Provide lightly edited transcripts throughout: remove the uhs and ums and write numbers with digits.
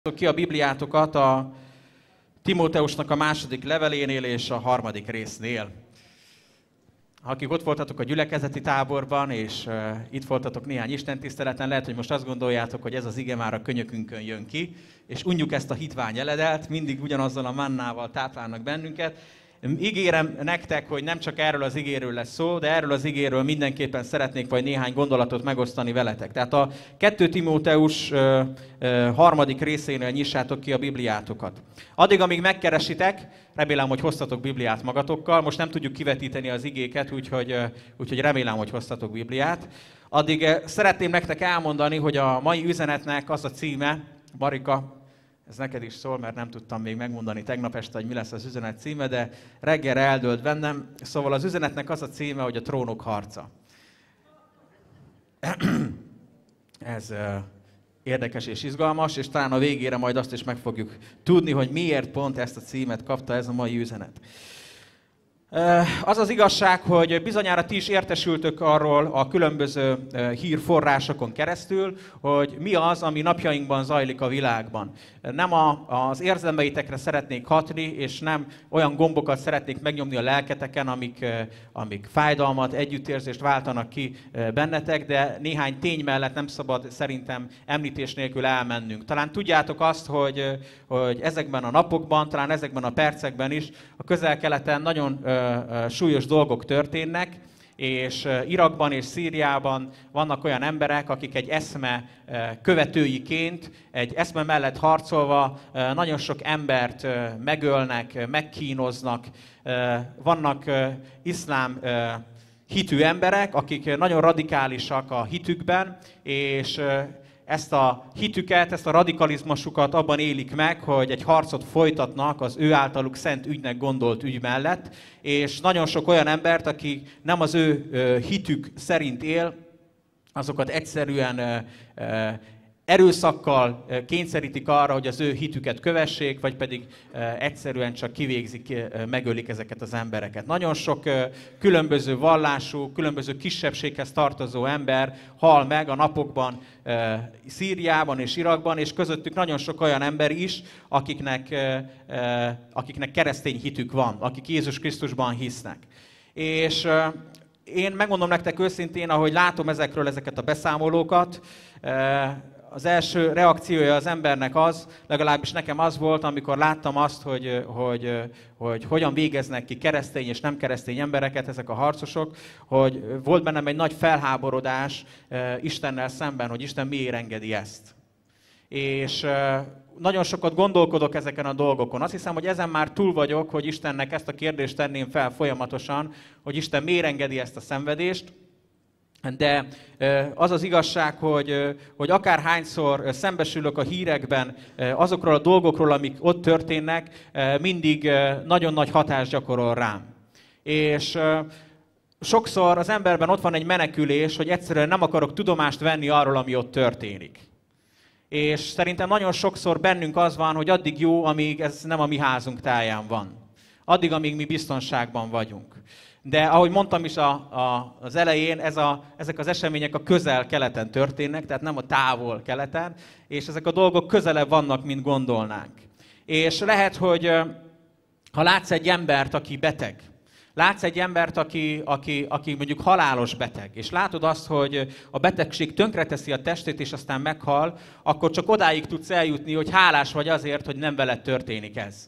Ki a Bibliátokat a Timóteusnak a második levelénél és a harmadik résznél. Akik ott voltatok a gyülekezeti táborban, és itt voltatok néhány istentiszteleten, lehet, hogy most azt gondoljátok, hogy ez az ige már a könyökünkön jön ki, és unjuk ezt a hitvány eledelt, mindig ugyanazzal a mannával táplálnak bennünket. Ígérem nektek, hogy nem csak erről az igéről lesz szó, de erről az igéről mindenképpen szeretnék vagy néhány gondolatot megosztani veletek. Tehát a 2 Timóteus harmadik részénél nyissátok ki a Bibliátokat. Addig, amíg megkeresitek, remélem, hogy hoztatok Bibliát magatokkal. Most nem tudjuk kivetíteni az igéket, úgyhogy remélem, hogy hoztatok Bibliát. Addig szeretném nektek elmondani, hogy a mai üzenetnek az a címe, Marika, ez neked is szól, mert nem tudtam még megmondani tegnap este, hogy mi lesz az üzenet címe, de reggelre eldőlt bennem. Szóval az üzenetnek az a címe, hogy a trónok harca. Ez érdekes és izgalmas, és talán a végére majd azt is meg fogjuk tudni, hogy miért pont ezt a címet kapta ez a mai üzenet. Az az igazság, hogy bizonyára ti is értesültök arról a különböző hírforrásokon keresztül, hogy mi az, ami napjainkban zajlik a világban. Nem az érzelmeitekre szeretnék hatni, és nem olyan gombokat szeretnék megnyomni a lelketeken, amik fájdalmat, együttérzést váltanak ki bennetek, de néhány tény mellett nem szabad szerintem említés nélkül elmennünk. Talán tudjátok azt, hogy ezekben a napokban, talán ezekben a percekben is a Közel-Keleten nagyon súlyos dolgok történnek, és Irakban és Szíriában vannak olyan emberek, akik egy eszme követőiként, egy eszme mellett harcolva nagyon sok embert megölnek, megkínoznak. Vannak iszlám hitű emberek, akik nagyon radikálisak a hitükben, és ezt a hitüket, ezt a radikalizmusukat abban élik meg, hogy egy harcot folytatnak az ő általuk szent ügynek gondolt ügy mellett, és nagyon sok olyan embert, aki nem az ő hitük szerint él, azokat egyszerűen erőszakkal kényszerítik arra, hogy az ő hitüket kövessék, vagy pedig egyszerűen csak kivégzik, megölik ezeket az embereket. Nagyon sok különböző vallású, különböző kisebbséghez tartozó ember hal meg a napokban Szíriában és Irakban, és közöttük nagyon sok olyan ember is, akiknek keresztény hitük van, akik Jézus Krisztusban hisznek. És én megmondom nektek őszintén, ahogy látom ezeket a beszámolókat, az első reakciója az embernek az, legalábbis nekem az volt, amikor láttam azt, hogy hogyan végeznek ki keresztény és nem keresztény embereket ezek a harcosok, hogy volt bennem egy nagy felháborodás Istennel szemben, hogy Isten miért engedi ezt. És nagyon sokat gondolkodok ezeken a dolgokon. Azt hiszem, hogy ezen már túl vagyok, hogy Istennek ezt a kérdést tenném fel folyamatosan, hogy Isten miért engedi ezt a szenvedést. De az az igazság, hogy akárhányszor szembesülök a hírekben azokról a dolgokról, amik ott történnek, mindig nagyon nagy hatást gyakorol rám. És sokszor az emberben ott van egy menekülés, hogy egyszerűen nem akarok tudomást venni arról, ami ott történik. És szerintem nagyon sokszor bennünk az van, hogy addig jó, amíg ez nem a mi házunk táján van. Addig, amíg mi biztonságban vagyunk. De ahogy mondtam is az elején, ezek az események a közel-keleten történnek, tehát nem a távol-keleten, és ezek a dolgok közelebb vannak, mint gondolnánk. És lehet, hogy ha látsz egy embert, aki beteg, látsz egy embert, aki mondjuk halálos beteg, és látod azt, hogy a betegség tönkreteszi a testét, és aztán meghal, akkor csak odáig tudsz eljutni, hogy hálás vagy azért, hogy nem veled történik ez.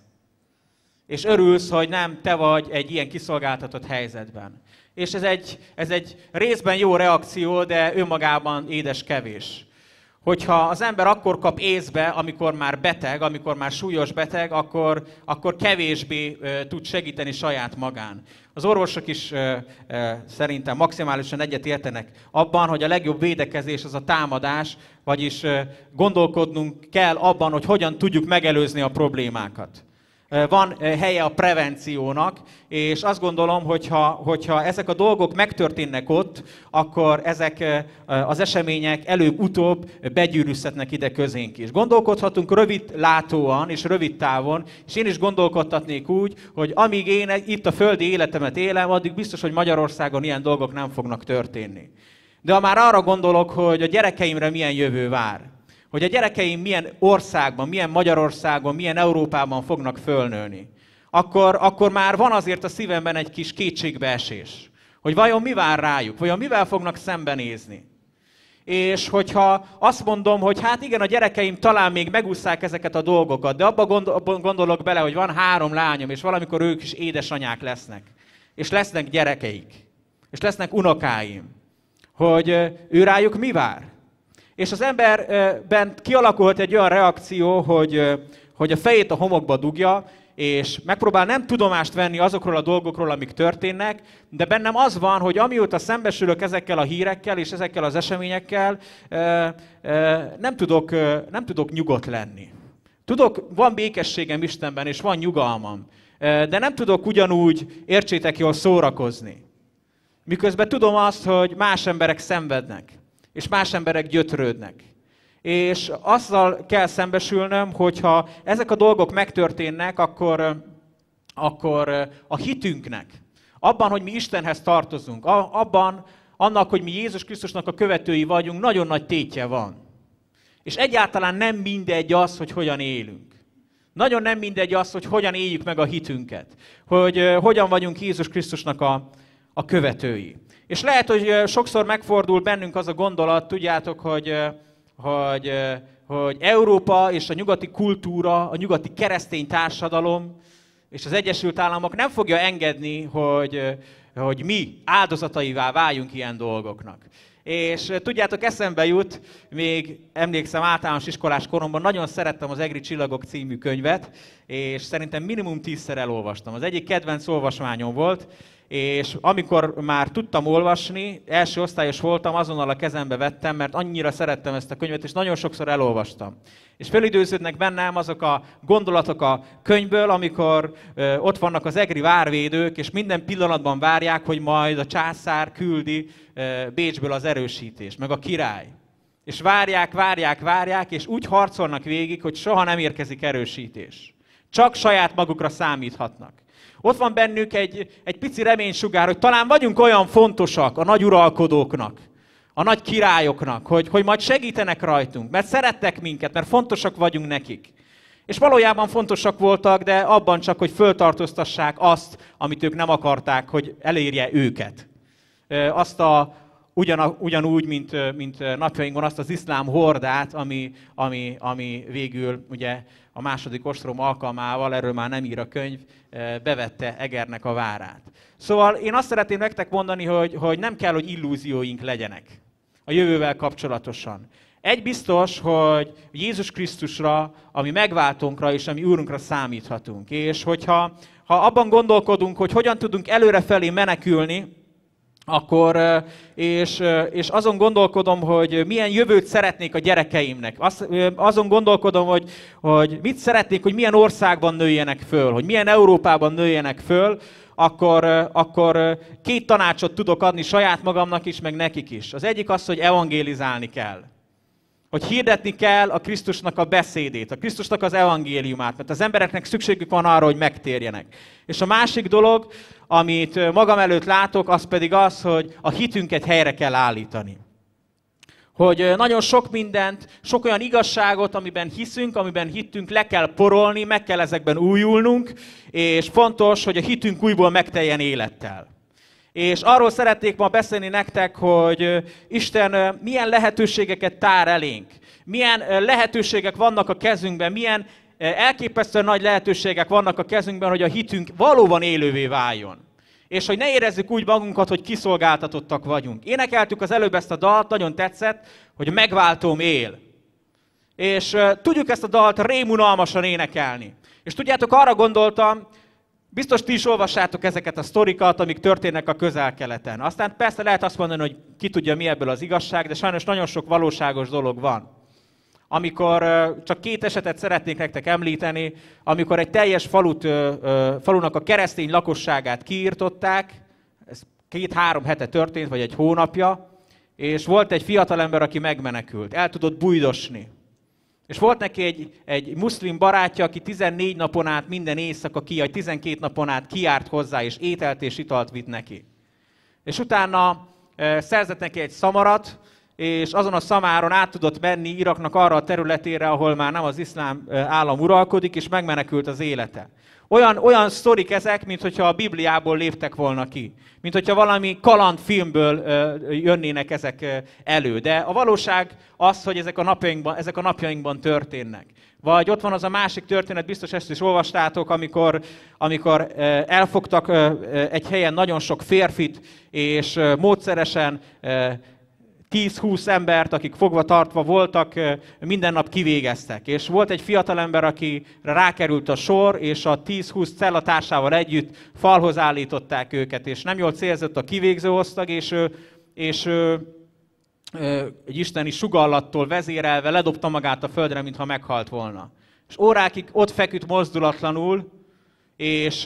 És örülsz, hogy nem te vagy egy ilyen kiszolgáltatott helyzetben. És ez egy részben jó reakció, de önmagában édes kevés. Hogyha az ember akkor kap észbe, amikor már beteg, amikor már súlyos beteg, akkor kevésbé tud segíteni saját magán. Az orvosok is szerintem maximálisan egyetértenek abban, hogy a legjobb védekezés az a támadás, vagyis gondolkodnunk kell abban, hogy hogyan tudjuk megelőzni a problémákat. Van helye a prevenciónak, és azt gondolom, hogyha ezek a dolgok megtörténnek ott, akkor ezek az események előbb-utóbb begyűrűzhetnek ide közénk is. Gondolkodhatunk rövid látóan és rövid távon, és én is gondolkodhatnék úgy, hogy amíg én itt a földi életemet élem, addig biztos, hogy Magyarországon ilyen dolgok nem fognak történni. De ha már arra gondolok, hogy a gyerekeimre milyen jövő vár, hogy a gyerekeim milyen országban, milyen Magyarországon, milyen Európában fognak fölnőni, akkor már van azért a szívemben egy kis kétségbeesés, hogy vajon mi vár rájuk, vajon mivel fognak szembenézni. És hogyha azt mondom, hogy hát igen, a gyerekeim talán még megússzák ezeket a dolgokat, de abba gondolok bele, hogy van 3 lányom, és valamikor ők is édesanyák lesznek, és lesznek gyerekeik, és lesznek unokáim, hogy ő rájuk mi vár. És az emberben kialakult egy olyan reakció, hogy a fejét a homokba dugja, és megpróbál nem tudomást venni azokról a dolgokról, amik történnek, de bennem az van, hogy amióta szembesülök ezekkel a hírekkel és ezekkel az eseményekkel, nem tudok nyugodt lenni. Van békességem Istenben, és van nyugalmam, de nem tudok ugyanúgy, értsétek jól, szórakozni. Miközben tudom azt, hogy más emberek szenvednek, és más emberek gyötrődnek. És azzal kell szembesülnöm, hogyha ezek a dolgok megtörténnek, akkor a hitünknek, abban, hogy mi Istenhez tartozunk, annak, hogy mi Jézus Krisztusnak a követői vagyunk, nagyon nagy tétje van. És egyáltalán nem mindegy az, hogy hogyan élünk. Nagyon nem mindegy az, hogy hogyan éljük meg a hitünket. Hogy hogyan vagyunk Jézus Krisztusnak a követői. És lehet, hogy sokszor megfordul bennünk az a gondolat, tudjátok, hogy Európa és a nyugati kultúra, a nyugati keresztény társadalom és az Egyesült Államok nem fogja engedni, hogy mi áldozataivá váljunk ilyen dolgoknak. És tudjátok, eszembe jut, még emlékszem általános iskolás koromban, nagyon szerettem az Egri Csillagok című könyvet, és szerintem minimum 10-szer elolvastam. Az egyik kedvenc olvasmányom volt, és amikor már tudtam olvasni, első osztályos voltam, azonnal a kezembe vettem, mert annyira szerettem ezt a könyvet, és nagyon sokszor elolvastam. És felidőződnek bennem azok a gondolatok a könyvből, amikor ott vannak az egri várvédők, és minden pillanatban várják, hogy majd a császár küldi Bécsből az erősítést, meg a király. És várják, és úgy harcolnak végig, hogy soha nem érkezik erősítés. Csak saját magukra számíthatnak. Ott van bennük egy pici reménysugár, hogy talán vagyunk olyan fontosak a nagy uralkodóknak, a nagy királyoknak, hogy majd segítenek rajtunk, mert szerettek minket, mert fontosak vagyunk nekik. És valójában fontosak voltak, de abban csak, hogy föltartóztassák azt, amit ők nem akarták, hogy elérje őket. Ugyanúgy, mint napjainkban azt az iszlám hordát, ami végül ugye a második ostrom alkalmával, erről már nem ír a könyv, bevette Egernek a várát. Szóval én azt szeretném nektek mondani, hogy nem kell, hogy illúzióink legyenek a jövővel kapcsolatosan. Egy biztos, hogy Jézus Krisztusra, ami megváltónkra és ami Úrunkra számíthatunk. És hogyha abban gondolkodunk, hogy hogyan tudunk előrefelé menekülni, és azon gondolkodom, hogy milyen jövőt szeretnék a gyerekeimnek. Azon gondolkodom, hogy mit szeretnék, hogy milyen országban nőjenek föl, hogy milyen Európában nőjenek föl, akkor 2 tanácsot tudok adni saját magamnak is, meg nekik is. Az egyik az, hogy evangélizálni kell. Hogy hirdetni kell a Krisztusnak a beszédét, a Krisztusnak az evangéliumát, mert az embereknek szükségük van arra, hogy megtérjenek. És a másik dolog, amit magam előtt látok, az pedig az, hogy a hitünket helyre kell állítani. Hogy nagyon sok mindent, sok olyan igazságot, amiben hiszünk, amiben hittünk, le kell porolni, meg kell ezekben újulnunk, és fontos, hogy a hitünk újból megteljen élettel. És arról szeretnék ma beszélni nektek, hogy Isten milyen lehetőségeket tár elénk, milyen lehetőségek vannak a kezünkben, milyen elképesztően nagy lehetőségek vannak a kezünkben, hogy a hitünk valóban élővé váljon. És hogy ne érezzük úgy magunkat, hogy kiszolgáltatottak vagyunk. Énekeltük az előbb ezt a dalt, nagyon tetszett, hogy megváltóm él. És tudjuk ezt a dalt rémunalmasan énekelni. És tudjátok, arra gondoltam, biztos ti is olvassátok ezeket a sztorikat, amik történnek a Közel-Keleten. Aztán persze lehet azt mondani, hogy ki tudja mi ebből az igazság, de sajnos nagyon sok valóságos dolog van. Amikor csak 2 esetet szeretnék nektek említeni, amikor egy teljes falunak a keresztény lakosságát kiirtották, ez 2-3 hete történt, vagy egy hónapja, és volt egy fiatalember, aki megmenekült, el tudott bujdosni. És volt neki egy muszlim barátja, aki 14 napon át minden éjszaka 12 napon át kijárt hozzá, és ételt és italt vitt neki. És utána szerzett neki egy szamarat, és azon a szamáron át tudott menni Iraknak arra a területére, ahol már nem az iszlám állam uralkodik, és megmenekült az élete. Olyan sztorik ezek, mint hogyha a Bibliából léptek volna ki. Mint hogyha valami kalandfilmből jönnének ezek elő. De a valóság az, hogy ezek a napjainkban történnek. Vagy ott van az a másik történet, biztos ezt is olvastátok, amikor elfogtak egy helyen nagyon sok férfit, és módszeresen 10-20 embert, akik fogva tartva voltak, minden nap kivégeztek. És volt egy fiatalember, akire rákerült a sor, és a 10-20 cellatársával együtt falhoz állították őket, és nem jól célzott a kivégző osztag, és egy isteni sugallattól vezérelve ledobta magát a földre, mintha meghalt volna. És órákig ott feküdt mozdulatlanul, és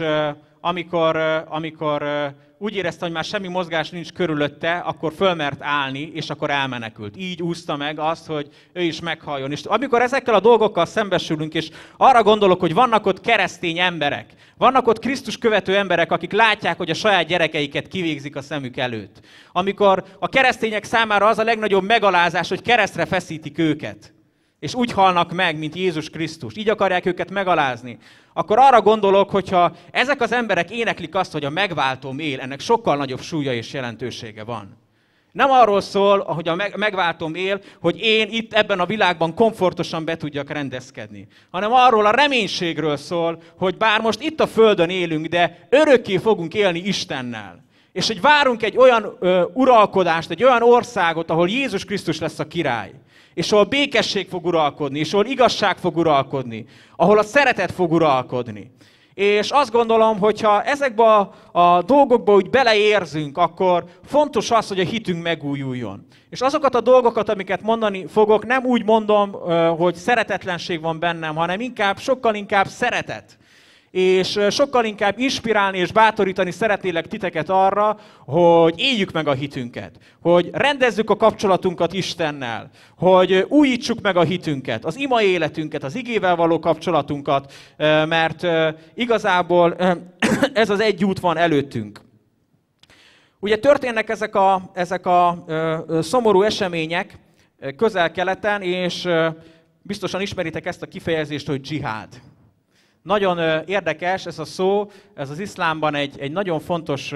amikor úgy érezte, hogy már semmi mozgás nincs körülötte, akkor fölmert állni, és akkor elmenekült. Így úszta meg azt, hogy ő is meghalljon. És amikor ezekkel a dolgokkal szembesülünk, és arra gondolok, hogy vannak ott keresztény emberek, vannak ott Krisztus követő emberek, akik látják, hogy a saját gyerekeiket kivégzik a szemük előtt. Amikor a keresztények számára az a legnagyobb megalázás, hogy keresztre feszítik őket, és úgy halnak meg, mint Jézus Krisztus. Így akarják őket megalázni. Akkor arra gondolok, hogyha ezek az emberek éneklik azt, hogy a megváltóm él, ennek sokkal nagyobb súlya és jelentősége van. Nem arról szól, hogy a megváltóm él, hogy én itt ebben a világban komfortosan be tudjak rendezkedni, hanem arról a reménységről szól, hogy bár most itt a földön élünk, de örökké fogunk élni Istennel. És hogy várunk egy olyan uralkodást, egy olyan országot, ahol Jézus Krisztus lesz a király. És ahol békesség fog uralkodni, és ahol igazság fog uralkodni, ahol a szeretet fog uralkodni. És azt gondolom, hogyha ezekbe a dolgokba úgy beleérzünk, akkor fontos az, hogy a hitünk megújuljon. És azokat a dolgokat, amiket mondani fogok, nem úgy mondom, hogy szeretetlenség van bennem, hanem sokkal inkább szeretet. És sokkal inkább inspirálni és bátorítani szeretnélek titeket arra, hogy éljük meg a hitünket, hogy rendezzük a kapcsolatunkat Istennel, hogy újítsuk meg a hitünket, az ima életünket, az igével való kapcsolatunkat, mert igazából ez az egy út van előttünk. Ugye történnek ezek a szomorú események Közel-Keleten, és biztosan ismeritek ezt a kifejezést, hogy dzsihád. Nagyon érdekes ez a szó, ez az iszlámban egy nagyon fontos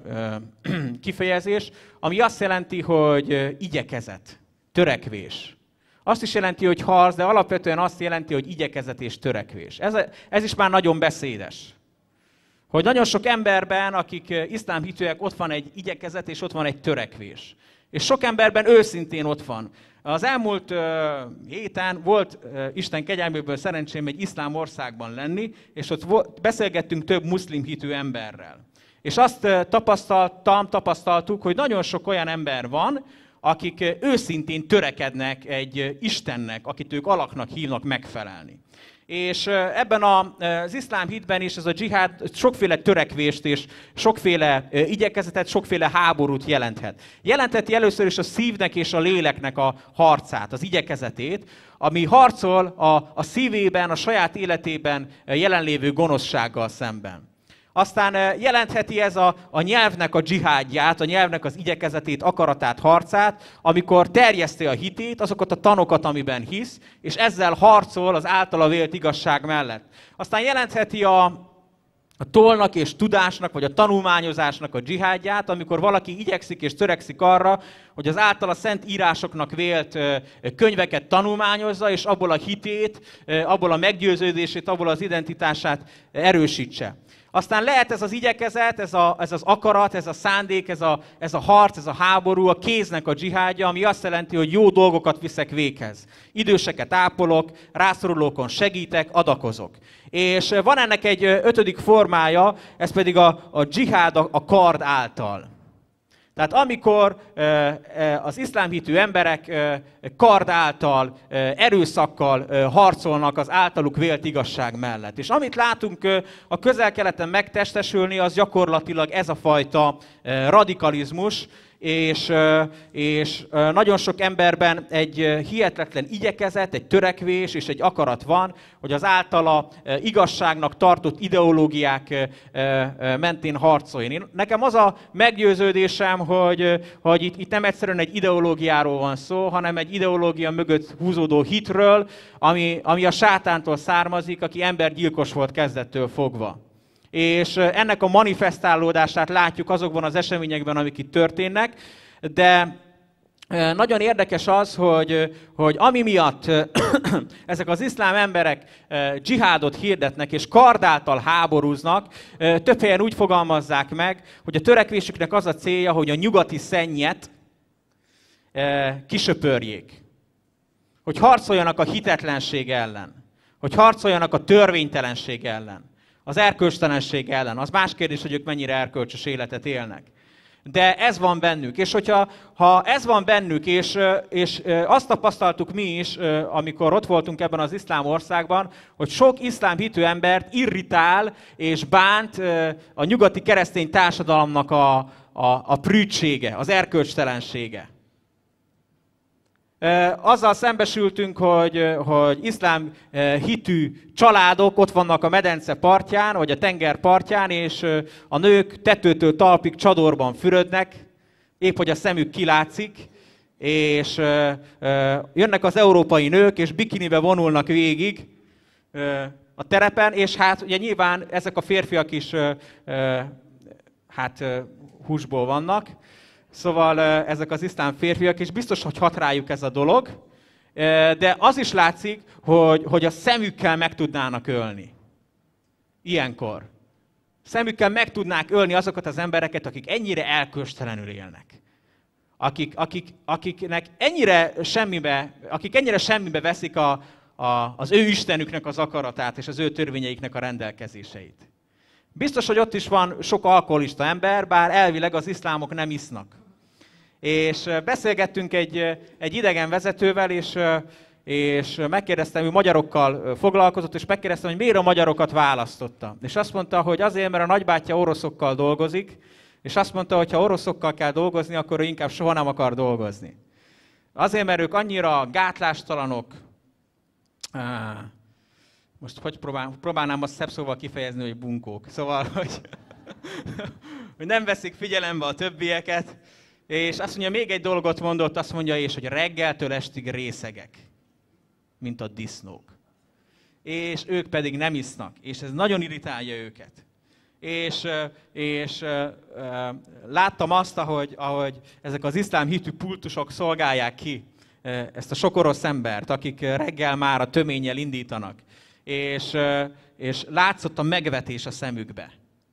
kifejezés, ami azt jelenti, hogy igyekezet, törekvés. Azt is jelenti, hogy harc, de alapvetően azt jelenti, hogy igyekezet és törekvés. Ez is már nagyon beszédes. Hogy nagyon sok emberben, akik iszlám hitűek, ott van egy igyekezet és ott van egy törekvés. És sok emberben őszintén ott van. Az elmúlt héten volt Isten kegyelméből szerencsém egy iszlám országban lenni, és ott beszélgettünk több muszlim hitű emberrel. És azt tapasztaltuk, hogy nagyon sok olyan ember van, akik őszintén törekednek egy Istennek, akit ők Alaknak hívnak, megfelelni. És ebben az iszlám hitben is ez a dzsihád sokféle törekvést és sokféle igyekezetet, sokféle háborút jelenthet. Jelentheti először is a szívnek és a léleknek a harcát, az igyekezetét, ami harcol a szívében, a saját életében jelenlévő gonoszsággal szemben. Aztán jelentheti ez a nyelvnek a dzsihádját, a nyelvnek az igyekezetét, akaratát, harcát, amikor terjeszti a hitét, azokat a tanokat, amiben hisz, és ezzel harcol az általa vélt igazság mellett. Aztán jelentheti a tolnak és tudásnak, vagy a tanulmányozásnak a dzsihádját, amikor valaki igyekszik és törekszik arra, hogy az általa szent írásoknak vélt könyveket tanulmányozza, és abból a hitét, abból a meggyőződését, abból az identitását erősítse. Aztán lehet ez az igyekezet, ez az akarat, ez a szándék, ez a harc, ez a háború, a kéznek a dzsihádja, ami azt jelenti, hogy jó dolgokat viszek véghez. Időseket ápolok, rászorulókon segítek, adakozok. És van ennek egy 5. formája, ez pedig a dzsihád a kard által. Tehát amikor az iszlám hitű emberek kard által, erőszakkal harcolnak az általuk vélt igazság mellett. És amit látunk a Közel-Keleten megtestesülni, az gyakorlatilag ez a fajta radikalizmus, és nagyon sok emberben egy hihetetlen igyekezet, egy törekvés és egy akarat van, hogy az általa igazságnak tartott ideológiák mentén harcoljon. Nekem az a meggyőződésem, hogy itt nem egyszerűen egy ideológiáról van szó, hanem egy ideológia mögött húzódó hitről, ami a sátántól származik, aki embergyilkos volt kezdettől fogva. És ennek a manifestálódását látjuk azokban az eseményekben, amik itt történnek, de nagyon érdekes az, hogy ami miatt ezek az iszlám emberek dzsihádot hirdetnek és kard által háborúznak, több helyen úgy fogalmazzák meg, hogy a törekvésüknek az a célja, hogy a nyugati szennyet kisöpörjék. Hogy harcoljanak a hitetlenség ellen, hogy harcoljanak a törvénytelenség ellen, az erkölcstelenség ellen. Az más kérdés, hogy ők mennyire erkölcsös életet élnek. De ez van bennük. És ha ez van bennük, és azt tapasztaltuk mi is, amikor ott voltunk ebben az iszlám országban, hogy sok iszlám hitű embert irritál és bánt a nyugati keresztény társadalomnak a prűdsége, az erkölcstelensége. Azzal szembesültünk, hogy iszlám hitű családok ott vannak a medence partján, vagy a tenger partján, és a nők tetőtől talpig csadorban fürödnek, épp hogy a szemük kilátszik, és jönnek az európai nők, és bikinibe vonulnak végig a terepen, és hát ugye nyilván ezek a férfiak is húsból vannak, szóval ezek az iszlám férfiak, és biztos, hogy hat rájuk ez a dolog, de az is látszik, hogy a szemükkel meg tudnának ölni. Ilyenkor. Szemükkel meg tudnák ölni azokat az embereket, akik ennyire elkölcstelenül élnek. Akik ennyire semmibe veszik az ő istenüknek az akaratát, és az ő törvényeiknek a rendelkezéseit. Biztos, hogy ott is van sok alkoholista ember, bár elvileg az iszlámok nem isznak. És beszélgettünk egy idegen vezetővel, és megkérdeztem, ő magyarokkal foglalkozott, és megkérdeztem, hogy miért a magyarokat választotta. És azt mondta, hogy azért, mert a nagybátyja oroszokkal dolgozik, és azt mondta, hogy ha oroszokkal kell dolgozni, akkor ő inkább soha nem akar dolgozni. Azért, mert ők annyira gátlástalanok, most hogy próbálnám azt szebb szóval kifejezni, hogy bunkók. Szóval, hogy nem veszik figyelembe a többieket, és azt mondja, még egy dolgot mondott, azt mondja, és hogy reggeltől estig részegek, mint a disznók. És ők pedig nem isznak, és ez nagyon irritálja őket. És láttam azt, ahogy ezek az iszlám hitű pultusok szolgálják ki ezt a sok orosz embert, akik reggel már a töménnyel indítanak. És látszott a megvetés a szemükbe,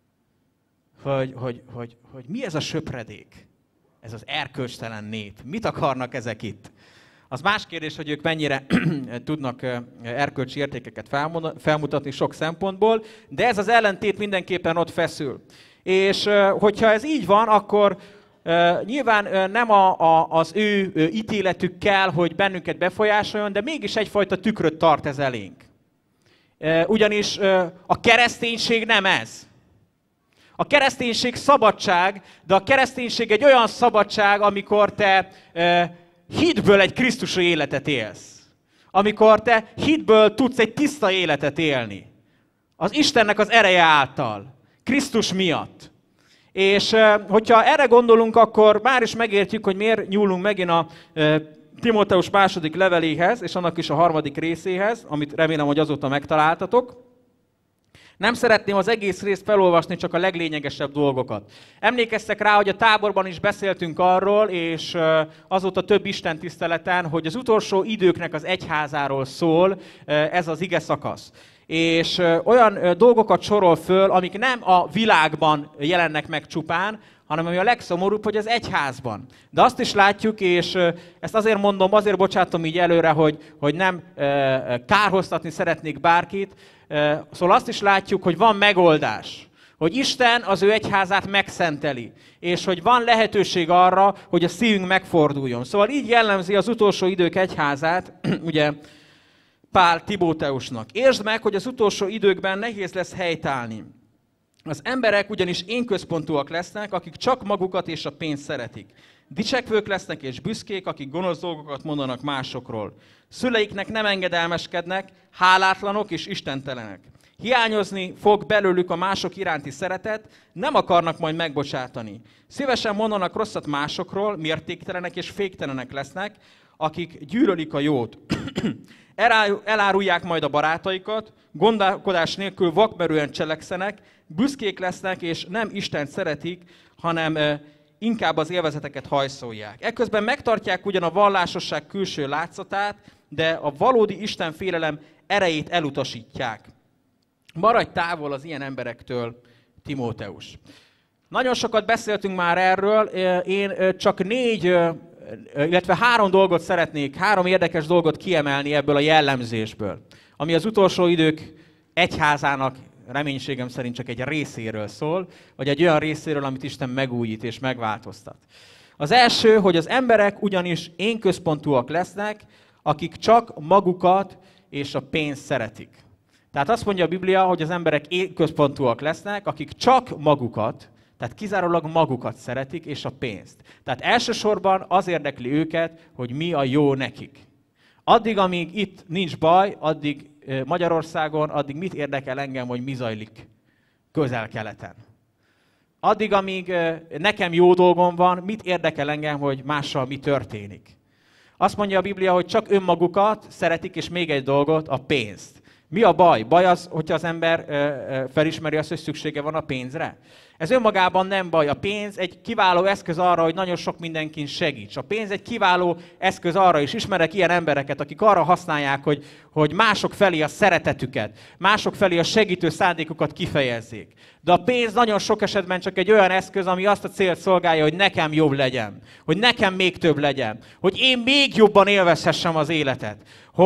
hogy mi ez a söpredék, ez az erkölcstelen nép, mit akarnak ezek itt. Az más kérdés, hogy ők mennyire tudnak erkölcsi értékeket felmutatni sok szempontból, de ez az ellentét mindenképpen ott feszül. És hogyha ez így van, akkor nyilván nem az ő ítéletük kell, hogy bennünket befolyásoljon, de mégis egyfajta tükröt tart ez elénk. Ugyanis a kereszténység nem ez. A kereszténység szabadság, de a kereszténység egy olyan szabadság, amikor te hitből egy Krisztusi életet élsz. Amikor te hitből tudsz egy tiszta életet élni. Az Istennek az ereje által. Krisztus miatt. És hogyha erre gondolunk, akkor már is megértjük, hogy miért nyúlunk megint a Timóteus második leveléhez, és annak is a 3. részéhez, amit remélem, hogy azóta megtaláltatok. Nem szeretném az egész részt felolvasni, csak a leglényegesebb dolgokat. Emlékeztek rá, hogy a táborban is beszéltünk arról, és azóta több istentiszteleten, hogy az utolsó időknek az egyházáról szól ez az ige szakasz. És olyan dolgokat sorol föl, amik nem a világban jelennek meg csupán, hanem ami a legszomorúbb, hogy az egyházban. De azt is látjuk, és ezt azért mondom, azért bocsátom így előre, hogy nem kárhoztatni szeretnék bárkit, szóval azt is látjuk, hogy van megoldás. Hogy Isten az ő egyházát megszenteli, és hogy van lehetőség arra, hogy a szívünk megforduljon. Szóval így jellemzi az utolsó idők egyházát, ugye Pál Timóteusnak. Értsd meg, hogy az utolsó időkben nehéz lesz helytállni. Az emberek ugyanis énközpontúak lesznek, akik csak magukat és a pénzt szeretik. Dicsekvők lesznek és büszkék, akik gonosz dolgokat mondanak másokról. Szüleiknek nem engedelmeskednek, hálátlanok és istentelenek. Hiányozni fog belőlük a mások iránti szeretet, nem akarnak majd megbocsátani. Szívesen mondanak rosszat másokról, mértéktelenek és féktelenek lesznek, akik gyűlölik a jót. Elárulják majd a barátaikat, gondolkodás nélkül vakmerően cselekszenek, büszkék lesznek és nem Istent szeretik, hanem inkább az élvezeteket hajszolják. Ekközben megtartják ugyan a vallásosság külső látszatát, de a valódi Istenfélelem erejét elutasítják. Maradj távol az ilyen emberektől, Timóteus. Nagyon sokat beszéltünk már erről, én csak illetve három érdekes dolgot kiemelni ebből a jellemzésből, ami az utolsó idők egyházának reménységem szerint csak egy részéről szól, vagy egy olyan részéről, amit Isten megújít és megváltoztat. Az első, hogy az emberek ugyanis énközpontúak lesznek, akik csak magukat és a pénzt szeretik. Tehát azt mondja a Biblia, hogy az emberek énközpontúak lesznek, akik csak magukat, tehát kizárólag magukat szeretik, és a pénzt. Tehát elsősorban az érdekli őket, hogy mi a jó nekik. Addig, amíg itt nincs baj, addig Magyarországon, addig mit érdekel engem, hogy mi zajlik Közel-Keleten. Addig, amíg nekem jó dolgom van, mit érdekel engem, hogy mással mi történik. Azt mondja a Biblia, hogy csak önmagukat szeretik, és még egy dolgot, a pénzt. Mi a baj? Baj az, hogyha az ember felismeri azt, hogy szüksége van a pénzre? Ez önmagában nem baj. A pénz egy kiváló eszköz arra, hogy nagyon sok mindenkin segíts. A pénz egy kiváló eszköz arra is. Ismerek ilyen embereket, akik arra használják, hogy mások felé a szeretetüket, mások felé a segítő szándékukat kifejezzék. De a pénz nagyon sok esetben csak egy olyan eszköz, ami azt a célt szolgálja, hogy nekem jobb legyen, hogy nekem még több legyen, hogy én még jobban élvezhessem az életet,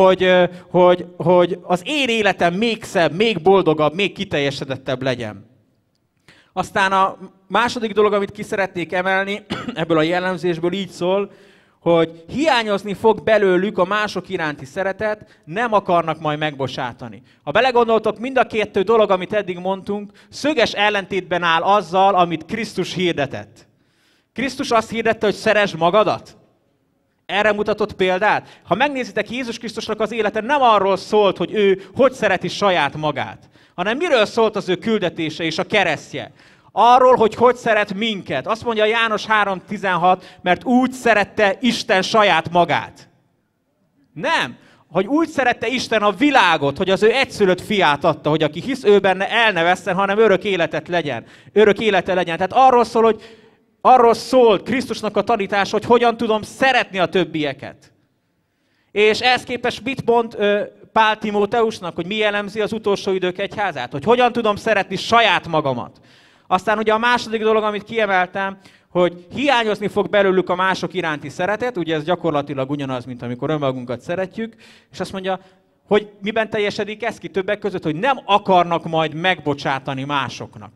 hogy az én életem még szebb, még boldogabb, még kiteljesedettebb legyen. Aztán a második dolog, amit ki szeretnék emelni ebből a jellemzésből, így szól, hogy hiányozni fog belőlük a mások iránti szeretet, nem akarnak majd megbocsátani. Ha belegondoltok, mind a kettő dolog, amit eddig mondtunk, szöges ellentétben áll azzal, amit Krisztus hirdetett. Krisztus azt hirdette, hogy szeresd magadat. Erre mutatott példát. Ha megnézitek, Jézus Krisztusnak az élete nem arról szólt, hogy ő hogy szereti saját magát, hanem miről szólt az ő küldetése és a keresztje. Arról, hogy szeret minket. Azt mondja János 3:16, mert úgy szerette Isten saját magát. Nem, hogy úgy szerette Isten a világot, hogy az ő egyszülött fiát adta, hogy aki hisz ő benne, el ne vesszen, hanem örök élete legyen. Tehát arról szólt Krisztusnak a tanítás, hogy hogyan tudom szeretni a többieket. És ehhez képest mit mond Pál Timóteusnak, hogy mi jellemzi az utolsó idők egyházát? Hogy hogyan tudom szeretni saját magamat. Aztán ugye a második dolog, amit kiemeltem, hogy hiányozni fog belőlük a mások iránti szeretet, ugye ez gyakorlatilag ugyanaz, mint amikor önmagunkat szeretjük, és azt mondja, hogy miben teljesedik ez ki többek között, hogy nem akarnak majd megbocsátani másoknak.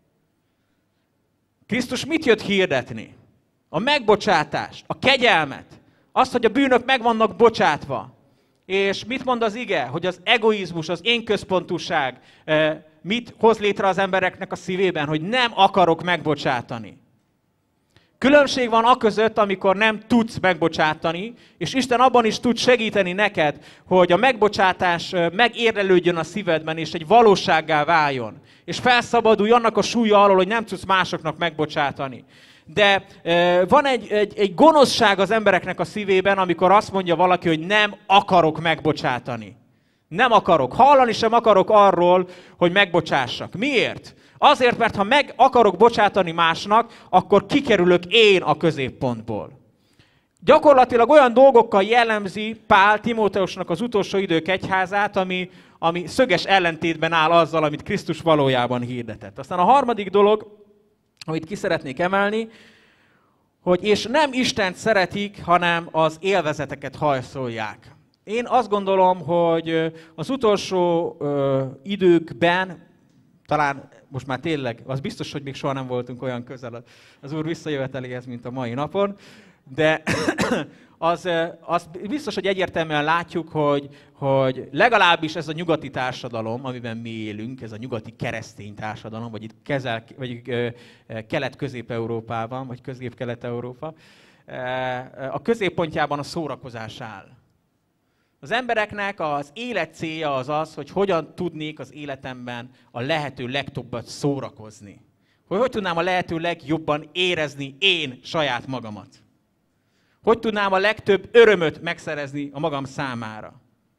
Krisztus mit jött hirdetni? A megbocsátást, a kegyelmet, azt, hogy a bűnök meg vannak bocsátva. És mit mond az ige? Hogy az egoizmus, az énközpontúság mit hoz létre az embereknek a szívében, hogy nem akarok megbocsátani. Különbség van aközött, amikor nem tudsz megbocsátani, és Isten abban is tud segíteni neked, hogy a megbocsátás megérlelődjön a szívedben, és egy valósággá váljon. És felszabadulj annak a súlya alól, hogy nem tudsz másoknak megbocsátani. De van egy gonoszság az embereknek a szívében, amikor azt mondja valaki, hogy nem akarok megbocsátani. Nem akarok. Hallani sem akarok arról, hogy megbocsássak. Miért? Azért, mert ha meg akarok bocsátani másnak, akkor kikerülök én a középpontból. Gyakorlatilag olyan dolgokkal jellemzi Pál Timóteusnak az utolsó idők egyházát, ami szöges ellentétben áll azzal, amit Krisztus valójában hirdetett. Aztán a harmadik dolog, amit ki szeretnék emelni, hogy és nem Istent szeretik, hanem az élvezeteket hajszolják. Én azt gondolom, hogy az utolsó időkben, talán most már tényleg, az biztos, hogy még soha nem voltunk olyan közel az Úr visszajöveteléhez, mint a mai napon, De az biztos, hogy egyértelműen látjuk, hogy legalábbis ez a nyugati társadalom, amiben mi élünk, ez a nyugati keresztény társadalom, vagy itt Kelet-Közép-Európában, vagy Közép-Kelet-Európa, a középpontjában a szórakozás áll. Az embereknek az élet célja az az, hogy hogyan tudnék az életemben a lehető legtöbbet szórakozni. Hogy tudnám a lehető legjobban érezni én saját magamat. Hogy tudnám a legtöbb örömöt megszerezni a magam számára.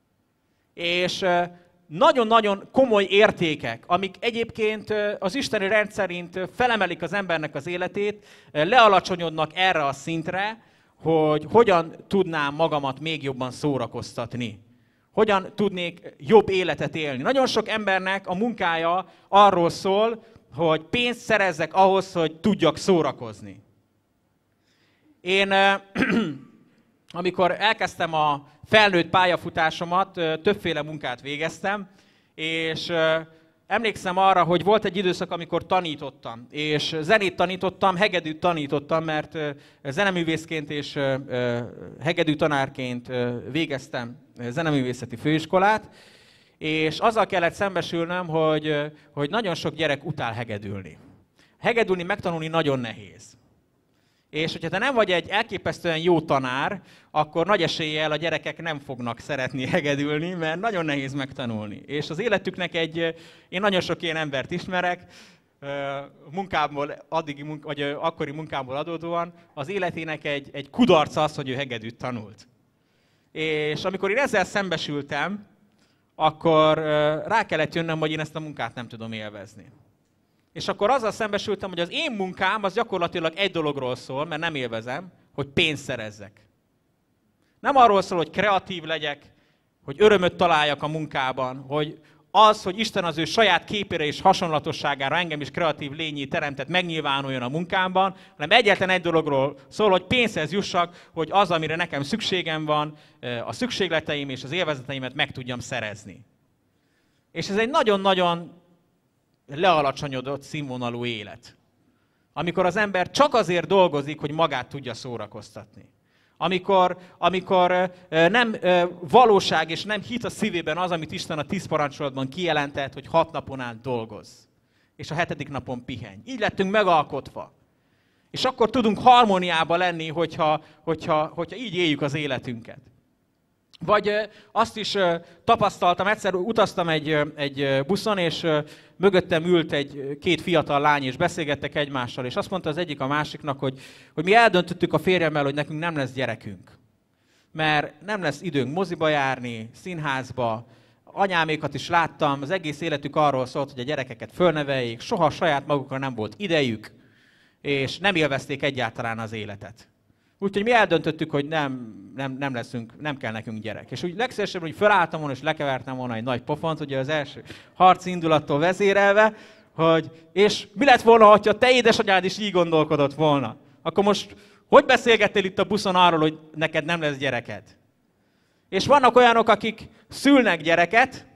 És nagyon-nagyon komoly értékek, amik egyébként az isteni rend szerint felemelik az embernek az életét, lealacsonyodnak erre a szintre, hogy hogyan tudnám magamat még jobban szórakoztatni. Hogyan tudnék jobb életet élni. Nagyon sok embernek a munkája arról szól, hogy pénzt szerezzek ahhoz, hogy tudjak szórakozni. Én, amikor elkezdtem a felnőtt pályafutásomat, többféle munkát végeztem, és emlékszem arra, hogy volt egy időszak, amikor tanítottam, és zenét tanítottam, hegedűt tanítottam, mert zeneművészként és hegedű tanárként végeztem zeneművészeti főiskolát, és azzal kellett szembesülnöm, hogy nagyon sok gyerek utál hegedülni. Hegedülni, megtanulni nagyon nehéz. És hogyha te nem vagy egy elképesztően jó tanár, akkor nagy eséllyel a gyerekek nem fognak szeretni hegedülni, mert nagyon nehéz megtanulni. És az életüknek én nagyon sok ilyen embert ismerek, munkámból, vagy akkori munkámból adódóan, az életének egy kudarca az, hogy ő hegedűt tanult. És amikor én ezzel szembesültem, akkor rá kellett jönnöm, hogy én ezt a munkát nem tudom élvezni. És akkor azzal szembesültem, hogy az én munkám az gyakorlatilag egy dologról szól, mert nem élvezem, hogy pénzt szerezzek. Nem arról szól, hogy kreatív legyek, hogy örömöt találjak a munkában, hogy Isten az ő saját képére és hasonlatosságára engem is kreatív lényé teremtett, megnyilvánuljon a munkámban, hanem egyetlen egy dologról szól, hogy pénzhez jussak, hogy az, amire nekem szükségem van, a szükségleteim és az élvezeteimet meg tudjam szerezni. És ez egy nagyon-nagyon lealacsonyodott színvonalú élet. Amikor az ember csak azért dolgozik, hogy magát tudja szórakoztatni. Amikor nem valóság és nem hit a szívében az, amit Isten a 10 parancsolatban kijelentett, hogy 6 napon át dolgozz, és a 7. napon pihenj. Így lettünk megalkotva. És akkor tudunk harmóniában lenni, hogyha így éljük az életünket. Vagy azt is tapasztaltam, egyszer utaztam egy buszon, és mögöttem ült két fiatal lány, és beszélgettek egymással, és azt mondta az egyik a másiknak, hogy mi eldöntöttük a férjemmel, hogy nekünk nem lesz gyerekünk. Mert nem lesz időnk moziba járni, színházba, anyámékat is láttam, az egész életük arról szólt, hogy a gyerekeket fölneveljék, soha saját magukra nem volt idejük, és nem élvezték egyáltalán az életet. Úgyhogy mi eldöntöttük, hogy nem kell nekünk gyerek. És úgy legszívesebben, hogy felálltam volna, és lekevertem volna egy nagy pofont, ugye az első harci indulattól vezérelve, és mi lett volna, ha te édesanyád is így gondolkodott volna? Akkor most hogy beszélgettél itt a buszon arról, hogy neked nem lesz gyereked? És vannak olyanok, akik szülnek gyereket,